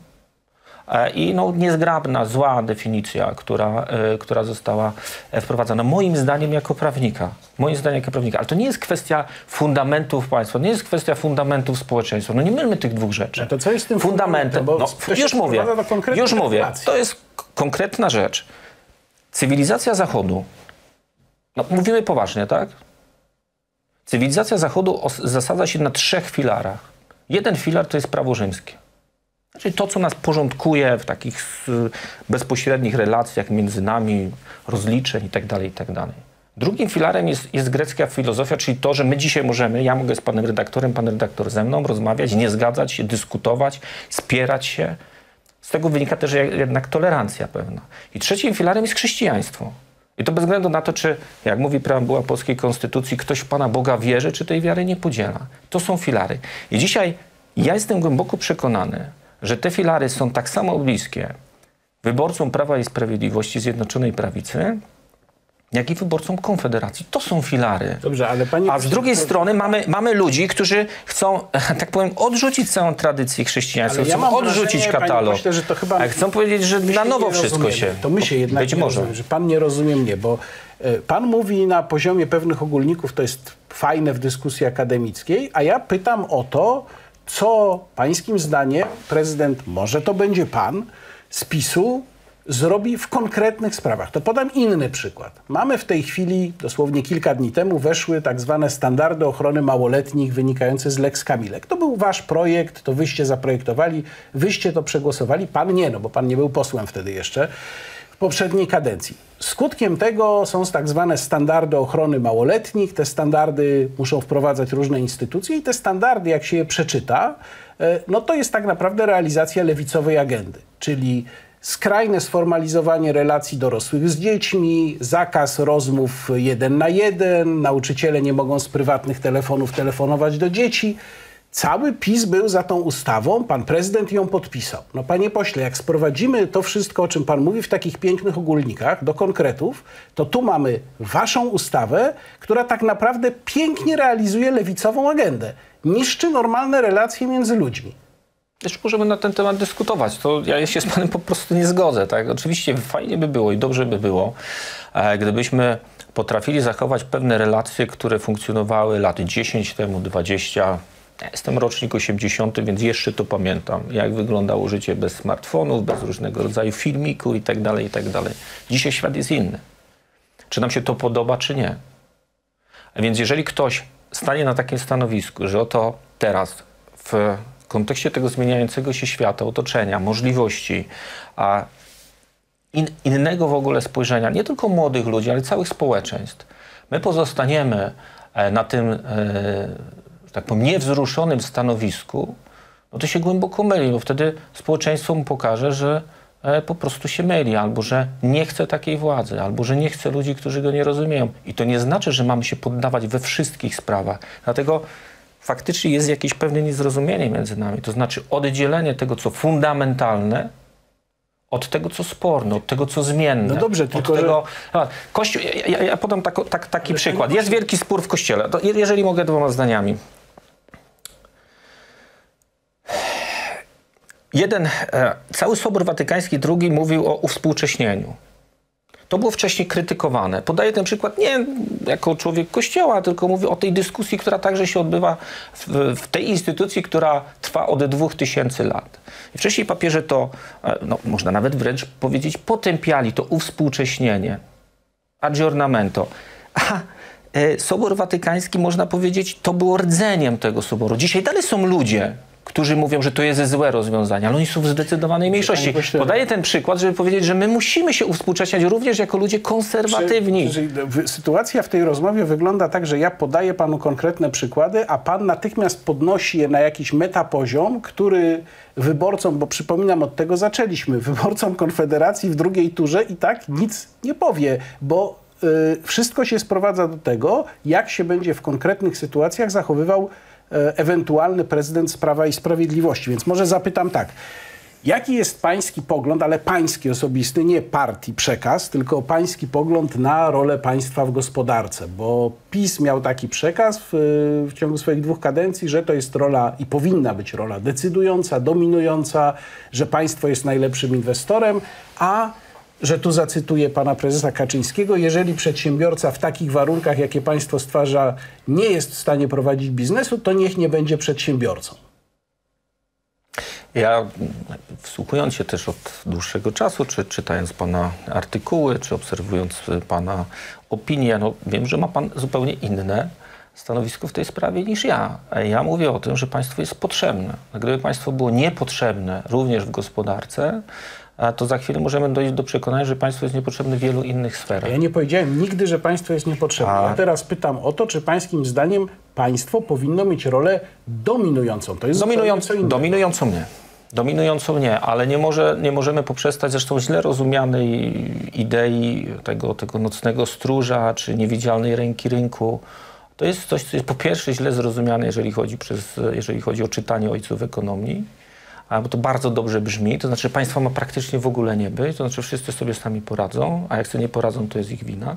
e, i no, niezgrabna, zła definicja, która, e, która została e, wprowadzona. Moim zdaniem jako prawnika. Moim zdaniem jako prawnika. Ale to nie jest kwestia fundamentów państwa, nie jest kwestia fundamentów społeczeństwa. No nie mylmy tych dwóch rzeczy. A to co jest tym fundamentem? fundamentem? Bo No, to się już mówię, sprowadza do konkretnych już mówię. regulacji. To jest k- konkretna rzecz. Cywilizacja Zachodu, no mówimy poważnie, tak? Cywilizacja Zachodu os- zasadza się na trzech filarach. Jeden filar to jest prawo rzymskie. Czyli to, co nas porządkuje w takich y, bezpośrednich relacjach między nami, rozliczeń itd., itd. Drugim filarem jest, jest grecka filozofia, czyli to, że my dzisiaj możemy, ja mogę z panem redaktorem, pan redaktor ze mną rozmawiać, nie zgadzać się, dyskutować, spierać się. Z tego wynika też jednak tolerancja pewna. I trzecim filarem jest chrześcijaństwo. I to bez względu na to, czy, jak mówi preambuła polskiej konstytucji, ktoś w Pana Boga wierzy, czy tej wiary nie podziela. To są filary. I dzisiaj ja jestem głęboko przekonany, że te filary są tak samo bliskie wyborcom Prawa i Sprawiedliwości Zjednoczonej Prawicy, jak i wyborcom Konfederacji. To są filary. Dobrze, ale panie... A z drugiej strony mamy, mamy ludzi, którzy chcą, tak powiem, odrzucić całą tradycję chrześcijańską, Ale ja chcą mam odrzucić wrażenie, panie katalog. pośle, że to chyba- Ale chcą powiedzieć, że My na się nowo nie wszystko rozumiemy. się... To my się jednak Być nie może. rozumiemy, że pan nie rozumie mnie, bo e, pan mówi na poziomie pewnych ogólników, to jest fajne w dyskusji akademickiej, a ja pytam o to, co pańskim zdaniem prezydent, może to będzie pan, z PiSu zrobi w konkretnych sprawach. To podam inny przykład. Mamy w tej chwili, dosłownie kilka dni temu, weszły tak zwane standardy ochrony małoletnich wynikające z Lex Kamilek. To był wasz projekt, to wyście zaprojektowali, wyście to przegłosowali, pan nie, no bo pan nie był posłem wtedy jeszcze, w poprzedniej kadencji. Skutkiem tego są tak zwane standardy ochrony małoletnich. Te standardy muszą wprowadzać różne instytucje i te standardy, jak się je przeczyta, no to jest tak naprawdę realizacja lewicowej agendy, czyli skrajne sformalizowanie relacji dorosłych z dziećmi, zakaz rozmów jeden na jeden, nauczyciele nie mogą z prywatnych telefonów telefonować do dzieci. Cały PiS był za tą ustawą, pan prezydent ją podpisał. No panie pośle, jak sprowadzimy to wszystko, o czym pan mówi w takich pięknych ogólnikach, do konkretów, to tu mamy waszą ustawę, która tak naprawdę pięknie realizuje lewicową agendę. niszczy normalne relacje między ludźmi. Jeszcze możemy na ten temat dyskutować. To ja się z panem po prostu nie zgodzę. Tak? Oczywiście fajnie by było i dobrze by było, e, gdybyśmy potrafili zachować pewne relacje, które funkcjonowały lat dziesięć temu, dwadzieścia. Ja jestem rocznik osiemdziesiąty, więc jeszcze to pamiętam, jak wyglądało życie bez smartfonów, bez różnego rodzaju filmiku i tak dalej, i tak dalej. Dzisiaj świat jest inny. Czy nam się to podoba, czy nie? A więc jeżeli ktoś stanie na takim stanowisku, że oto teraz w kontekście tego zmieniającego się świata, otoczenia, możliwości, a in, innego w ogóle spojrzenia, nie tylko młodych ludzi, ale całych społeczeństw, my pozostaniemy na tym, że tak powiem, niewzruszonym stanowisku, no to się głęboko myli, bo wtedy społeczeństwo mu pokaże, że po prostu się myli, albo że nie chce takiej władzy, albo że nie chce ludzi, którzy go nie rozumieją. I to nie znaczy, że mamy się poddawać we wszystkich sprawach. Dlatego faktycznie jest jakieś pewne niezrozumienie między nami. To znaczy oddzielenie tego, co fundamentalne, od tego, co sporne, od tego, co zmienne. No dobrze, tylko tego, że... Kościół, ja, ja podam tak, tak, taki przykład. Jest wielki spór w Kościele. To jeżeli mogę dwoma zdaniami. Jeden, e, cały Sobór Watykański drugi mówił o uwspółcześnieniu. To było wcześniej krytykowane. Podaję ten przykład nie jako człowiek Kościoła, tylko mówię o tej dyskusji, która także się odbywa w, w tej instytucji, która trwa od dwóch tysięcy lat. I wcześniej papieże to, no, można nawet wręcz powiedzieć, potępiali to uwspółcześnienie, aggiornamento. A e, Sobór Watykański, można powiedzieć, to było rdzeniem tego soboru. Dzisiaj dalej są ludzie, którzy mówią, że to jest złe rozwiązanie, ale oni są w zdecydowanej mniejszości. Podaję ten przykład, żeby powiedzieć, że my musimy się uwspółcześniać również jako ludzie konserwatywni. Czy, czy, sytuacja w tej rozmowie wygląda tak, że ja podaję panu konkretne przykłady, a pan natychmiast podnosi je na jakiś metapoziom, który wyborcom, bo przypominam, od tego zaczęliśmy, wyborcom Konfederacji w drugiej turze i tak nic nie powie, bo y, wszystko się sprowadza do tego, jak się będzie w konkretnych sytuacjach zachowywał ewentualny prezydent z Prawa i Sprawiedliwości. Więc może zapytam tak, jaki jest pański pogląd, ale pański osobisty, nie partii przekaz, tylko pański pogląd na rolę państwa w gospodarce? Bo PiS miał taki przekaz w, w ciągu swoich dwóch kadencji, że to jest rola i powinna być rola decydująca, dominująca, że państwo jest najlepszym inwestorem, a że tu zacytuję pana prezesa Kaczyńskiego, jeżeli przedsiębiorca w takich warunkach, jakie państwo stwarza, nie jest w stanie prowadzić biznesu, to niech nie będzie przedsiębiorcą. Ja, wsłuchując się też od dłuższego czasu, czy czytając pana artykuły, czy obserwując pana opinie, no wiem, że ma pan zupełnie inne stanowisko w tej sprawie niż ja. Ja mówię o tym, że państwo jest potrzebne. Gdyby państwo było niepotrzebne również w gospodarce, to za chwilę możemy dojść do przekonania, że państwo jest niepotrzebne w wielu innych sferach. Ja nie powiedziałem nigdy, że państwo jest niepotrzebne. A... Ja teraz pytam o to, czy pańskim zdaniem państwo powinno mieć rolę dominującą. To jest Dominując, dominującą nie. Dominującą nie, ale nie, może, nie możemy poprzestać zresztą źle rozumianej idei tego, tego nocnego stróża, czy niewidzialnej ręki rynku. To jest coś, co jest po pierwsze źle zrozumiane, jeżeli chodzi, przez, jeżeli chodzi o czytanie ojców ekonomii. Bo to bardzo dobrze brzmi, to znaczy państwa ma praktycznie w ogóle nie być, to znaczy wszyscy sobie sami poradzą, a jak sobie nie poradzą, to jest ich wina.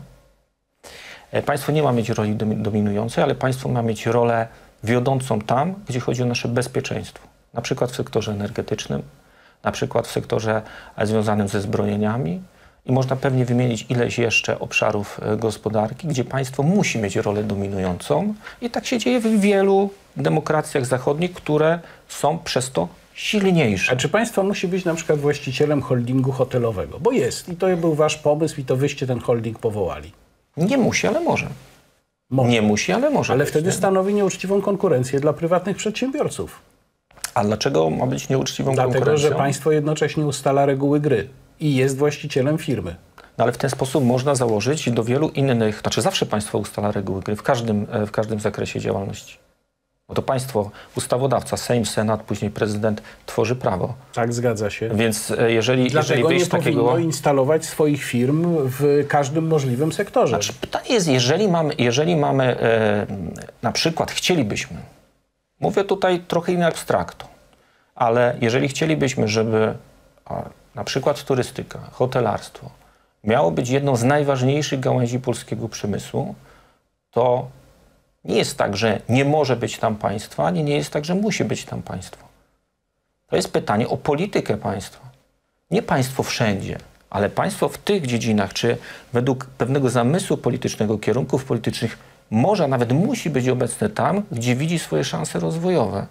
Państwo nie ma mieć roli dominującej, ale państwo ma mieć rolę wiodącą tam, gdzie chodzi o nasze bezpieczeństwo. Na przykład w sektorze energetycznym, na przykład w sektorze związanym ze zbrojeniami i można pewnie wymienić ileś jeszcze obszarów gospodarki, gdzie państwo musi mieć rolę dominującą i tak się dzieje w wielu demokracjach zachodnich, które są przez to silniejsze. A czy państwo musi być na przykład właścicielem holdingu hotelowego? Bo jest i to był wasz pomysł i to wyście ten holding powołali. Nie musi, ale może. może. Nie musi, ale może. Ale być, wtedy nie? stanowi nieuczciwą konkurencję dla prywatnych przedsiębiorców. A dlaczego ma być nieuczciwą Dlatego, konkurencją? Dlatego, że państwo jednocześnie ustala reguły gry i jest właścicielem firmy. No ale w ten sposób można założyć do wielu innych, znaczy zawsze państwo ustala reguły gry w każdym, w każdym zakresie działalności. Bo to państwo, ustawodawca, Sejm, Senat, później prezydent tworzy prawo. Tak, zgadza się. Więc jeżeli, Dlatego jeżeli wyjść nie z takiego... powinno instalować swoich firm w każdym możliwym sektorze. Znaczy, pytanie jest, jeżeli mamy, jeżeli mamy e, na przykład chcielibyśmy, mówię tutaj trochę inny abstraktu, ale jeżeli chcielibyśmy, żeby a, na przykład turystyka, hotelarstwo miało być jedną z najważniejszych gałęzi polskiego przemysłu, to Nie jest tak, że nie może być tam państwa, ani nie jest tak, że musi być tam państwo. To jest pytanie o politykę państwa. Nie państwo wszędzie, ale państwo w tych dziedzinach, czy według pewnego zamysłu politycznego, kierunków politycznych może, a nawet musi być obecne tam, gdzie widzi swoje szanse rozwojowe.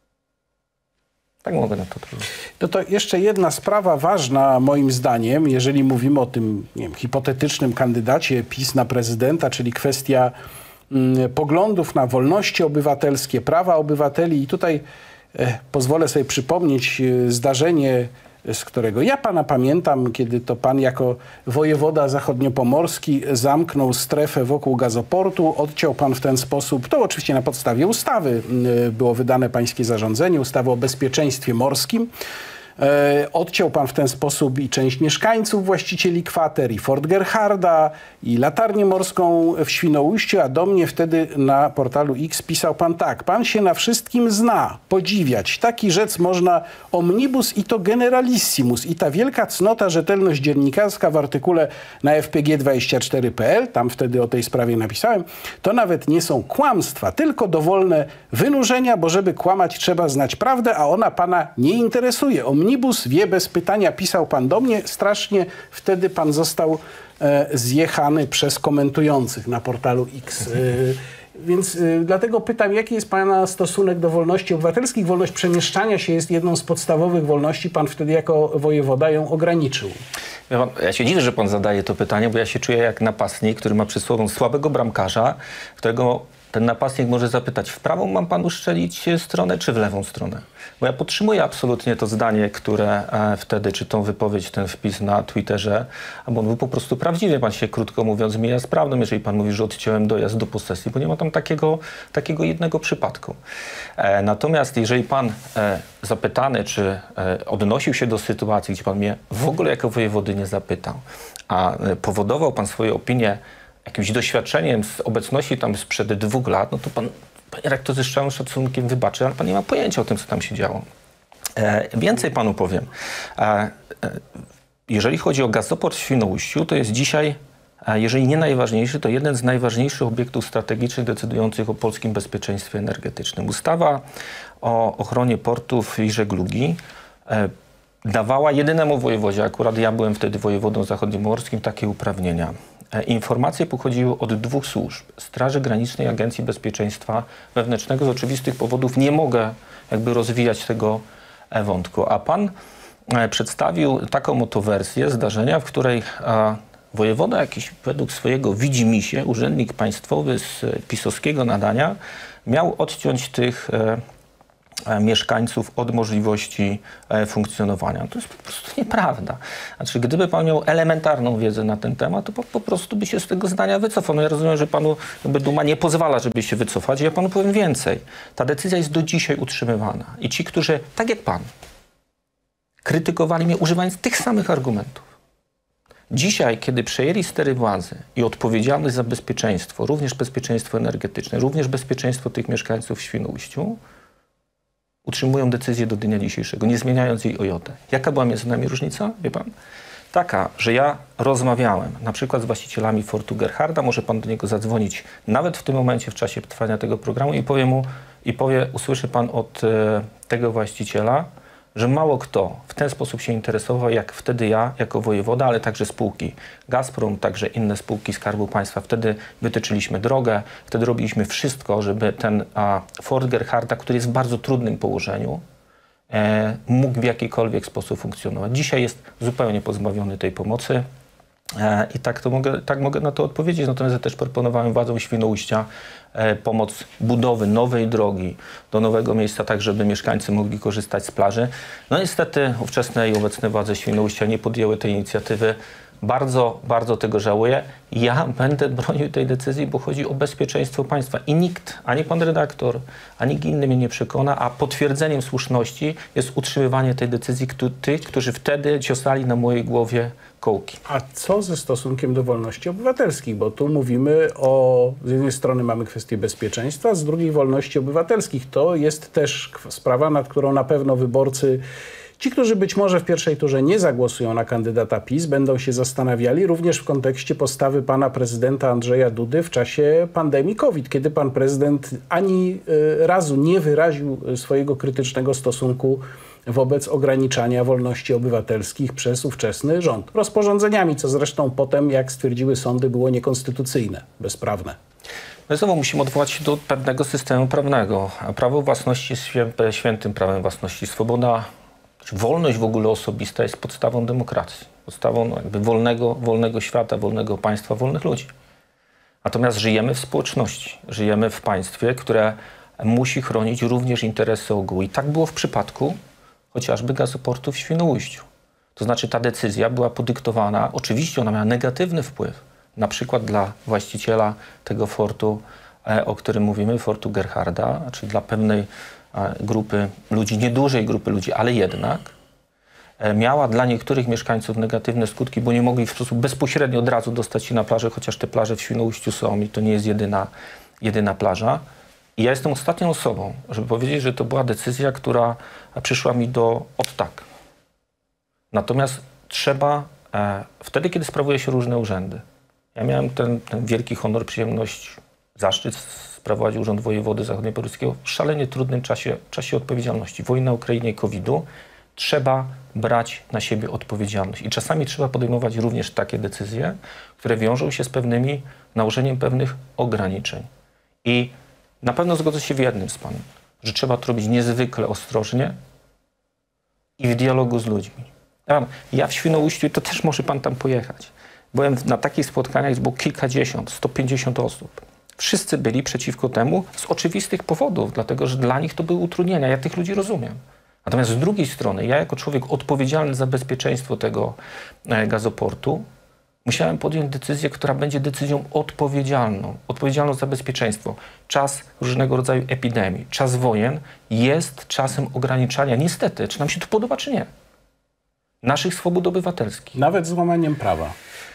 Tak mogę na to odpowiedzieć. No to jeszcze jedna sprawa ważna moim zdaniem, jeżeli mówimy o tym, nie wiem, hipotetycznym kandydacie PiS na prezydenta, czyli kwestia mm, poglądów na wolności obywatelskie, prawa obywateli. I tutaj e, pozwolę sobie przypomnieć e, zdarzenie, z którego ja pana pamiętam, kiedy to pan jako wojewoda zachodniopomorski zamknął strefę wokół gazoportu. Odciął pan w ten sposób, to oczywiście na podstawie ustawy było wydane pańskie zarządzenie, ustawy o bezpieczeństwie morskim. E, odciął pan w ten sposób i część mieszkańców, właścicieli kwater, i Fort Gerharda, i latarnię morską w Świnoujściu, a do mnie wtedy na portalu X pisał pan tak: pan się na wszystkim zna, podziwiać. Taki rzec można omnibus i to generalissimus. I ta wielka cnota, rzetelność dziennikarska w artykule na f p g dwadzieścia cztery kropka p l, tam wtedy o tej sprawie napisałem, to nawet nie są kłamstwa, tylko dowolne wynurzenia, bo żeby kłamać trzeba znać prawdę, a ona pana nie interesuje. Omnibus wie bez pytania, pisał pan do mnie. Strasznie wtedy pan został e, zjechany przez komentujących na portalu X. E, więc e, dlatego pytam, jaki jest pana stosunek do wolności obywatelskich? Wolność przemieszczania się jest jedną z podstawowych wolności. Pan wtedy jako wojewoda ją ograniczył. Ja, ja się dziwię, że pan zadaje to pytanie, bo ja się czuję jak napastnik, który ma przed sobą słabego bramkarza, którego ten napastnik może zapytać: w prawą mam panu strzelić stronę, czy w lewą stronę? Bo ja podtrzymuję absolutnie to zdanie, które e, wtedy, czy tą wypowiedź, ten wpis na Twitterze, bo on był po prostu prawdziwy. Pan się, krótko mówiąc, mija z prawdą, jeżeli pan mówi, że odciąłem dojazd do posesji, bo nie ma tam takiego, takiego jednego przypadku. E, natomiast jeżeli pan e, zapytany, czy e, odnosił się do sytuacji, gdzie pan mnie w ogóle jako wojewody nie zapytał, a e, powodował pan swoje opinie jakimś doświadczeniem z obecności tam sprzed dwóch lat, no to pan, panie rektorze, z całym szacunkiem wybaczy, ale pan nie ma pojęcia o tym, co tam się działo. E, więcej panu powiem. E, e, jeżeli chodzi o gazoport w Świnoujściu, to jest dzisiaj, e, jeżeli nie najważniejszy, to jeden z najważniejszych obiektów strategicznych decydujących o polskim bezpieczeństwie energetycznym. Ustawa o ochronie portów i żeglugi e, dawała jedynemu wojewodzie, akurat ja byłem wtedy wojewodą zachodniomorskim, takie uprawnienia. Informacje pochodziły od dwóch służb: Straży Granicznej i Agencji Bezpieczeństwa Wewnętrznego. Z oczywistych powodów nie mogę jakby rozwijać tego wątku. A pan przedstawił taką oto wersję zdarzenia, w której a, wojewoda jakiś według swojego widzimisię, urzędnik państwowy z pisowskiego nadania, miał odciąć tych e, mieszkańców od możliwości e, funkcjonowania. To jest po prostu nieprawda. Znaczy, gdyby pan miał elementarną wiedzę na ten temat, to po, po prostu by się z tego zdania wycofał. No ja rozumiem, że panu jakby duma nie pozwala, żeby się wycofać. Ja panu powiem więcej. Ta decyzja jest do dzisiaj utrzymywana. I ci, którzy, tak jak pan, krytykowali mnie używając tych samych argumentów, dzisiaj, kiedy przejęli stery władzy i odpowiedzialność za bezpieczeństwo, również bezpieczeństwo energetyczne, również bezpieczeństwo tych mieszkańców w Świnoujściu, utrzymują decyzję do dnia dzisiejszego, nie zmieniając jej o jotę. Jaka była między nami różnica, wie pan? Taka, że ja rozmawiałem na przykład z właścicielami Fortu Gerharda, może pan do niego zadzwonić nawet w tym momencie, w czasie trwania tego programu, i powie mu, i powie, usłyszy pan od e, tego właściciela, że mało kto w ten sposób się interesował, jak wtedy ja, jako wojewoda, ale także spółki Gazprom, także inne spółki Skarbu Państwa. Wtedy wytyczyliśmy drogę, wtedy robiliśmy wszystko, żeby ten a, Fort Gerharda, który jest w bardzo trudnym położeniu, e, mógł w jakikolwiek sposób funkcjonować. Dzisiaj jest zupełnie pozbawiony tej pomocy. E, I tak, to mogę, tak mogę na to odpowiedzieć. Natomiast ja też proponowałem władzom Świnoujścia e, pomoc budowy nowej drogi do nowego miejsca, tak żeby mieszkańcy mogli korzystać z plaży. No niestety ówczesne i obecne władze Świnoujścia nie podjęły tej inicjatywy. Bardzo, bardzo tego żałuję. Ja będę bronił tej decyzji, bo chodzi o bezpieczeństwo państwa. I nikt, ani pan redaktor, ani nikt inny mnie nie przekona, a potwierdzeniem słuszności jest utrzymywanie tej decyzji tych, którzy wtedy ciosali na mojej głowie kołki. A co ze stosunkiem do wolności obywatelskich? Bo tu mówimy o, z jednej strony mamy kwestię bezpieczeństwa, z drugiej wolności obywatelskich. To jest też sprawa, nad którą na pewno wyborcy Ci, którzy być może w pierwszej turze nie zagłosują na kandydata PiS, będą się zastanawiali również w kontekście postawy pana prezydenta Andrzeja Dudy w czasie pandemii COVID, kiedy pan prezydent ani razu nie wyraził swojego krytycznego stosunku wobec ograniczania wolności obywatelskich przez ówczesny rząd. Rozporządzeniami, co zresztą potem, jak stwierdziły sądy, było niekonstytucyjne, bezprawne. No znowu musimy odwołać się do pewnego systemu prawnego. Prawo własności jest świę- świętym prawem własności. Swoboda, czy wolność w ogóle osobista jest podstawą demokracji. Podstawą no, jakby wolnego, wolnego świata, wolnego państwa, wolnych ludzi. Natomiast żyjemy w społeczności. Żyjemy w państwie, które musi chronić również interesy ogółu. I tak było w przypadku chociażby gazoportu w Świnoujściu. To znaczy ta decyzja była podyktowana, oczywiście ona miała negatywny wpływ, na przykład dla właściciela tego fortu, o którym mówimy, fortu Gerharda, czyli dla pewnej grupy ludzi, niedużej grupy ludzi, ale jednak miała dla niektórych mieszkańców negatywne skutki, bo nie mogli w sposób bezpośredni od razu dostać się na plażę, chociaż te plaże w Świnoujściu są i to nie jest jedyna, jedyna plaża. I ja jestem ostatnią osobą, żeby powiedzieć, że to była decyzja, która przyszła mi do od tak. Natomiast trzeba, e, wtedy, kiedy sprawuje się różne urzędy, ja miałem ten, ten wielki honor, przyjemność, zaszczyt sprawować Urząd Wojewody Zachodniopomorskiego w szalenie trudnym czasie, czasie odpowiedzialności. Wojna na Ukrainie i kowida. Trzeba brać na siebie odpowiedzialność. I czasami trzeba podejmować również takie decyzje, które wiążą się z pewnymi, nałożeniem pewnych ograniczeń. I na pewno zgodzę się w jednym z panem, że trzeba to robić niezwykle ostrożnie i w dialogu z ludźmi. Ja, ja w Świnoujściu, to też może pan tam pojechać. Byłem na takich spotkaniach, było kilkadziesiąt, sto pięćdziesiąt osób. Wszyscy byli przeciwko temu z oczywistych powodów, dlatego że dla nich to były utrudnienia. Ja tych ludzi rozumiem. Natomiast z drugiej strony, ja jako człowiek odpowiedzialny za bezpieczeństwo tego e, gazoportu, musiałem podjąć decyzję, która będzie decyzją odpowiedzialną. Odpowiedzialną za bezpieczeństwo. Czas różnego rodzaju epidemii, czas wojen jest czasem ograniczania, niestety, czy nam się to podoba, czy nie, naszych swobód obywatelskich. Nawet z łamaniem prawa.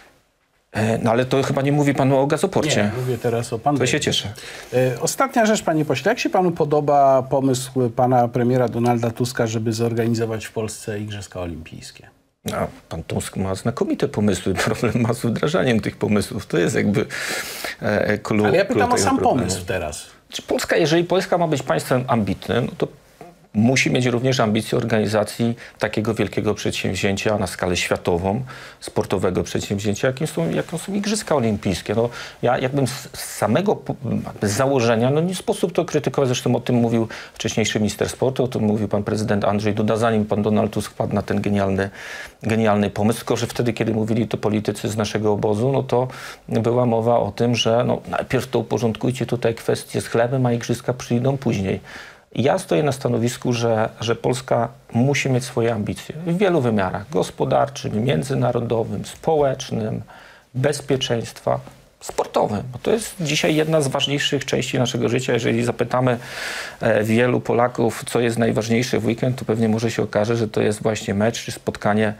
No ale to chyba nie mówi pan o gazoporcie. Nie, mówię teraz o pandemii. To się cieszę. Ostatnia rzecz, panie pośle. Jak się panu podoba pomysł pana premiera Donalda Tuska, żeby zorganizować w Polsce Igrzyska Olimpijskie? No, pan Tusk ma znakomite pomysły. Problem ma z wdrażaniem tych pomysłów. To jest jakby e, klucz. Ale ja pytam o sam problemu. pomysł teraz. Czy Polska, jeżeli Polska ma być państwem ambitnym, no to musi mieć również ambicje organizacji takiego wielkiego przedsięwzięcia na skalę światową, sportowego przedsięwzięcia, jakim są, jaką są Igrzyska Olimpijskie. No, ja jakbym z samego z założenia, no nie sposób to krytykować, zresztą o tym mówił wcześniejszy minister sportu, o tym mówił pan prezydent Andrzej Duda, zanim pan Donald Tusk wpadł na ten genialny, genialny pomysł, tylko że wtedy, kiedy mówili to politycy z naszego obozu, no to była mowa o tym, że no, najpierw to uporządkujcie tutaj kwestie z chlebem, a Igrzyska przyjdą później. Ja stoję na stanowisku, że, że Polska musi mieć swoje ambicje w wielu wymiarach. Gospodarczym, międzynarodowym, społecznym, bezpieczeństwa, sportowym. Bo to jest dzisiaj jedna z ważniejszych części naszego życia. Jeżeli zapytamy e, wielu Polaków, co jest najważniejsze w weekend, to pewnie może się okaże, że to jest właśnie mecz czy spotkanie,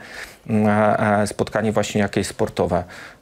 e, spotkanie właśnie jakieś sportowe.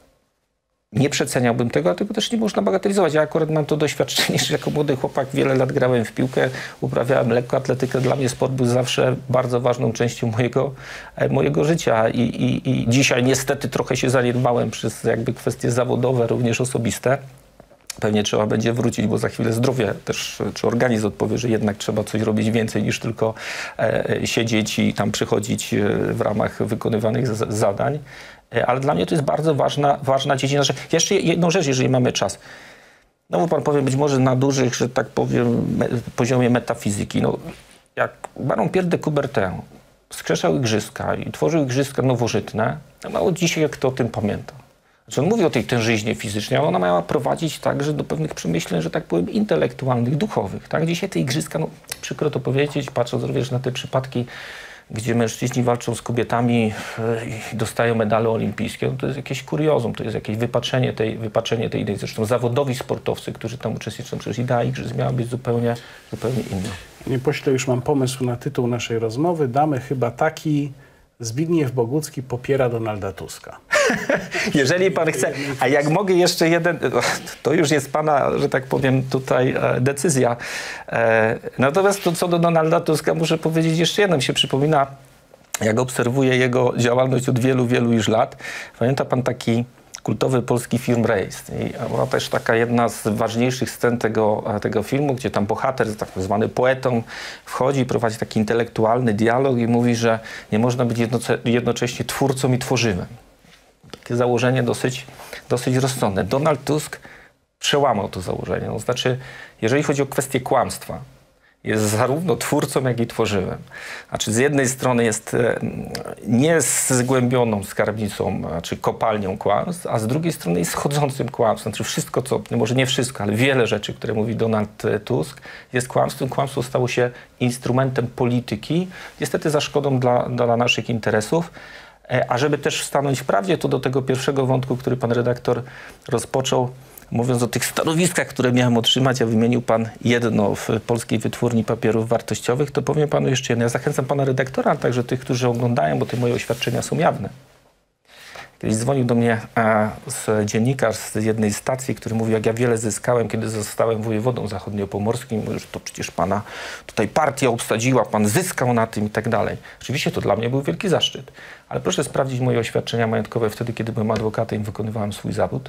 Nie przeceniałbym tego, ale tego też nie można bagatelizować. Ja akurat mam to doświadczenie, że jako młody chłopak wiele lat grałem w piłkę, uprawiałem lekkoatletykę. Dla mnie sport był zawsze bardzo ważną częścią mojego, mojego życia I, i, i dzisiaj niestety trochę się zaniedbałem przez jakby kwestie zawodowe, również osobiste. Pewnie trzeba będzie wrócić, bo za chwilę zdrowie też, czy organizm odpowie, że jednak trzeba coś robić więcej niż tylko e, siedzieć i tam przychodzić w ramach wykonywanych z, zadań. Ale dla mnie to jest bardzo ważna, ważna dziedzina. Jeszcze jedną rzecz, jeżeli mamy czas. No bo pan powie, być może na dużych, że tak powiem, me, poziomie metafizyki. No, jak Baron Pierre de Coubertin skrzeszał igrzyska i tworzył igrzyska nowożytne, no mało dzisiaj kto o tym pamięta. Znaczy on mówi o tej tężyźnie fizycznej, ale ona miała prowadzić także do pewnych przemyśleń, że tak powiem, intelektualnych, duchowych. Tak? Dzisiaj te igrzyska, no przykro to powiedzieć, patrząc również na te przypadki, gdzie mężczyźni walczą z kobietami i dostają medale olimpijskie, no to jest jakieś kuriozum, to jest jakieś wypaczenie tej, wypaczenie tej idei. Zresztą zawodowi sportowcy, którzy tam uczestniczą, przecież idea igrzysk miała być zupełnie, zupełnie inna. Panie pośle, już mam pomysł na tytuł naszej rozmowy. Damy chyba taki: Zbigniew Bogucki popiera Donalda Tuska. Jeżeli pan chce, a jak mogę jeszcze jeden, to już jest pana, że tak powiem, tutaj decyzja. Natomiast to, co do Donalda Tuska, muszę powiedzieć jeszcze jedno. Mi się przypomina jak obserwuję jego działalność od wielu, wielu już lat, pamięta pan taki kultowy polski film Rejestr. I była też taka jedna z ważniejszych scen tego, tego filmu, gdzie tam bohater, tak zwany poetą, wchodzi i prowadzi taki intelektualny dialog i mówi, że nie można być jednocze jednocześnie twórcą i tworzywem. Takie założenie dosyć, dosyć rozsądne. Donald Tusk przełamał to założenie. No, znaczy, jeżeli chodzi o kwestię kłamstwa, jest zarówno twórcą, jak i tworzywem. Znaczy, z jednej strony jest niezgłębioną skarbnicą, czy kopalnią kłamstw, a z drugiej strony jest chodzącym kłamstwem. Znaczy wszystko, co, może nie wszystko, ale wiele rzeczy, które mówi Donald Tusk, jest kłamstwem. Kłamstwo stało się instrumentem polityki, niestety za szkodą dla, dla naszych interesów. A żeby też stanąć w prawdzie, to do tego pierwszego wątku, który pan redaktor rozpoczął, mówiąc o tych stanowiskach, które miałem otrzymać, a wymienił pan jedno w Polskiej Wytwórni Papierów Wartościowych, to powiem panu jeszcze jedno. Ja zachęcam pana redaktora, a także tych, którzy oglądają, bo te moje oświadczenia są jawne. Kiedyś dzwonił do mnie a, z dziennikarz z jednej stacji, który mówił, jak ja wiele zyskałem, kiedy zostałem wojewodą zachodniopomorskim. Mówił, że to przecież pana tutaj partia obsadziła, pan zyskał na tym i tak dalej. Oczywiście to dla mnie był wielki zaszczyt. Ale proszę sprawdzić moje oświadczenia majątkowe wtedy, kiedy byłem adwokatem i wykonywałem swój zawód.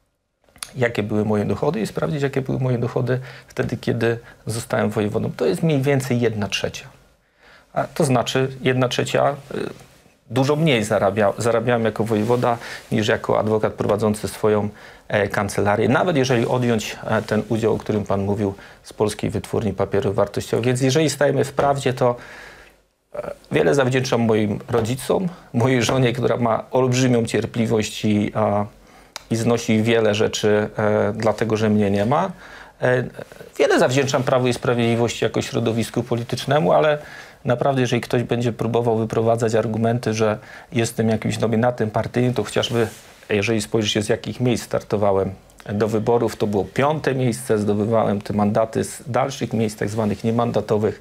Jakie były moje dochody i sprawdzić, jakie były moje dochody wtedy, kiedy zostałem wojewodą. To jest mniej więcej jedna trzecia. A to znaczy jedna trzecia y, dużo mniej zarabia, zarabiałem jako wojewoda niż jako adwokat prowadzący swoją e, kancelarię. Nawet jeżeli odjąć e, ten udział, o którym pan mówił, z Polskiej Wytwórni Papierów Wartościowych. Więc jeżeli stajemy w prawdzie, to e, wiele zawdzięczam moim rodzicom, mojej żonie, która ma olbrzymią cierpliwość i a, i znosi wiele rzeczy, e, dlatego że mnie nie ma. E, wiele zawdzięczam Prawu i Sprawiedliwości jako środowisku politycznemu, ale naprawdę, jeżeli ktoś będzie próbował wyprowadzać argumenty, że jestem jakimś nominatem partyjnym, to chociażby, jeżeli spojrzy się, z jakich miejsc startowałem do wyborów, to było piąte miejsce, zdobywałem te mandaty z dalszych miejsc, tak zwanych niemandatowych.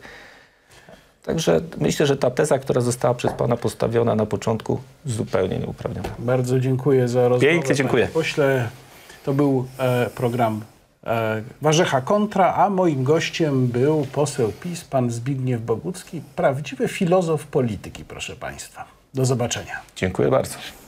Także myślę, że ta teza, która została przez pana postawiona na początku, zupełnie nieuprawniona. Bardzo dziękuję za rozmowę. Pięknie dziękuję. Pośle, to był e, program e, Warzecha Kontra, a moim gościem był poseł PiS, pan Zbigniew Bogucki, prawdziwy filozof polityki, proszę państwa. Do zobaczenia. Dziękuję bardzo.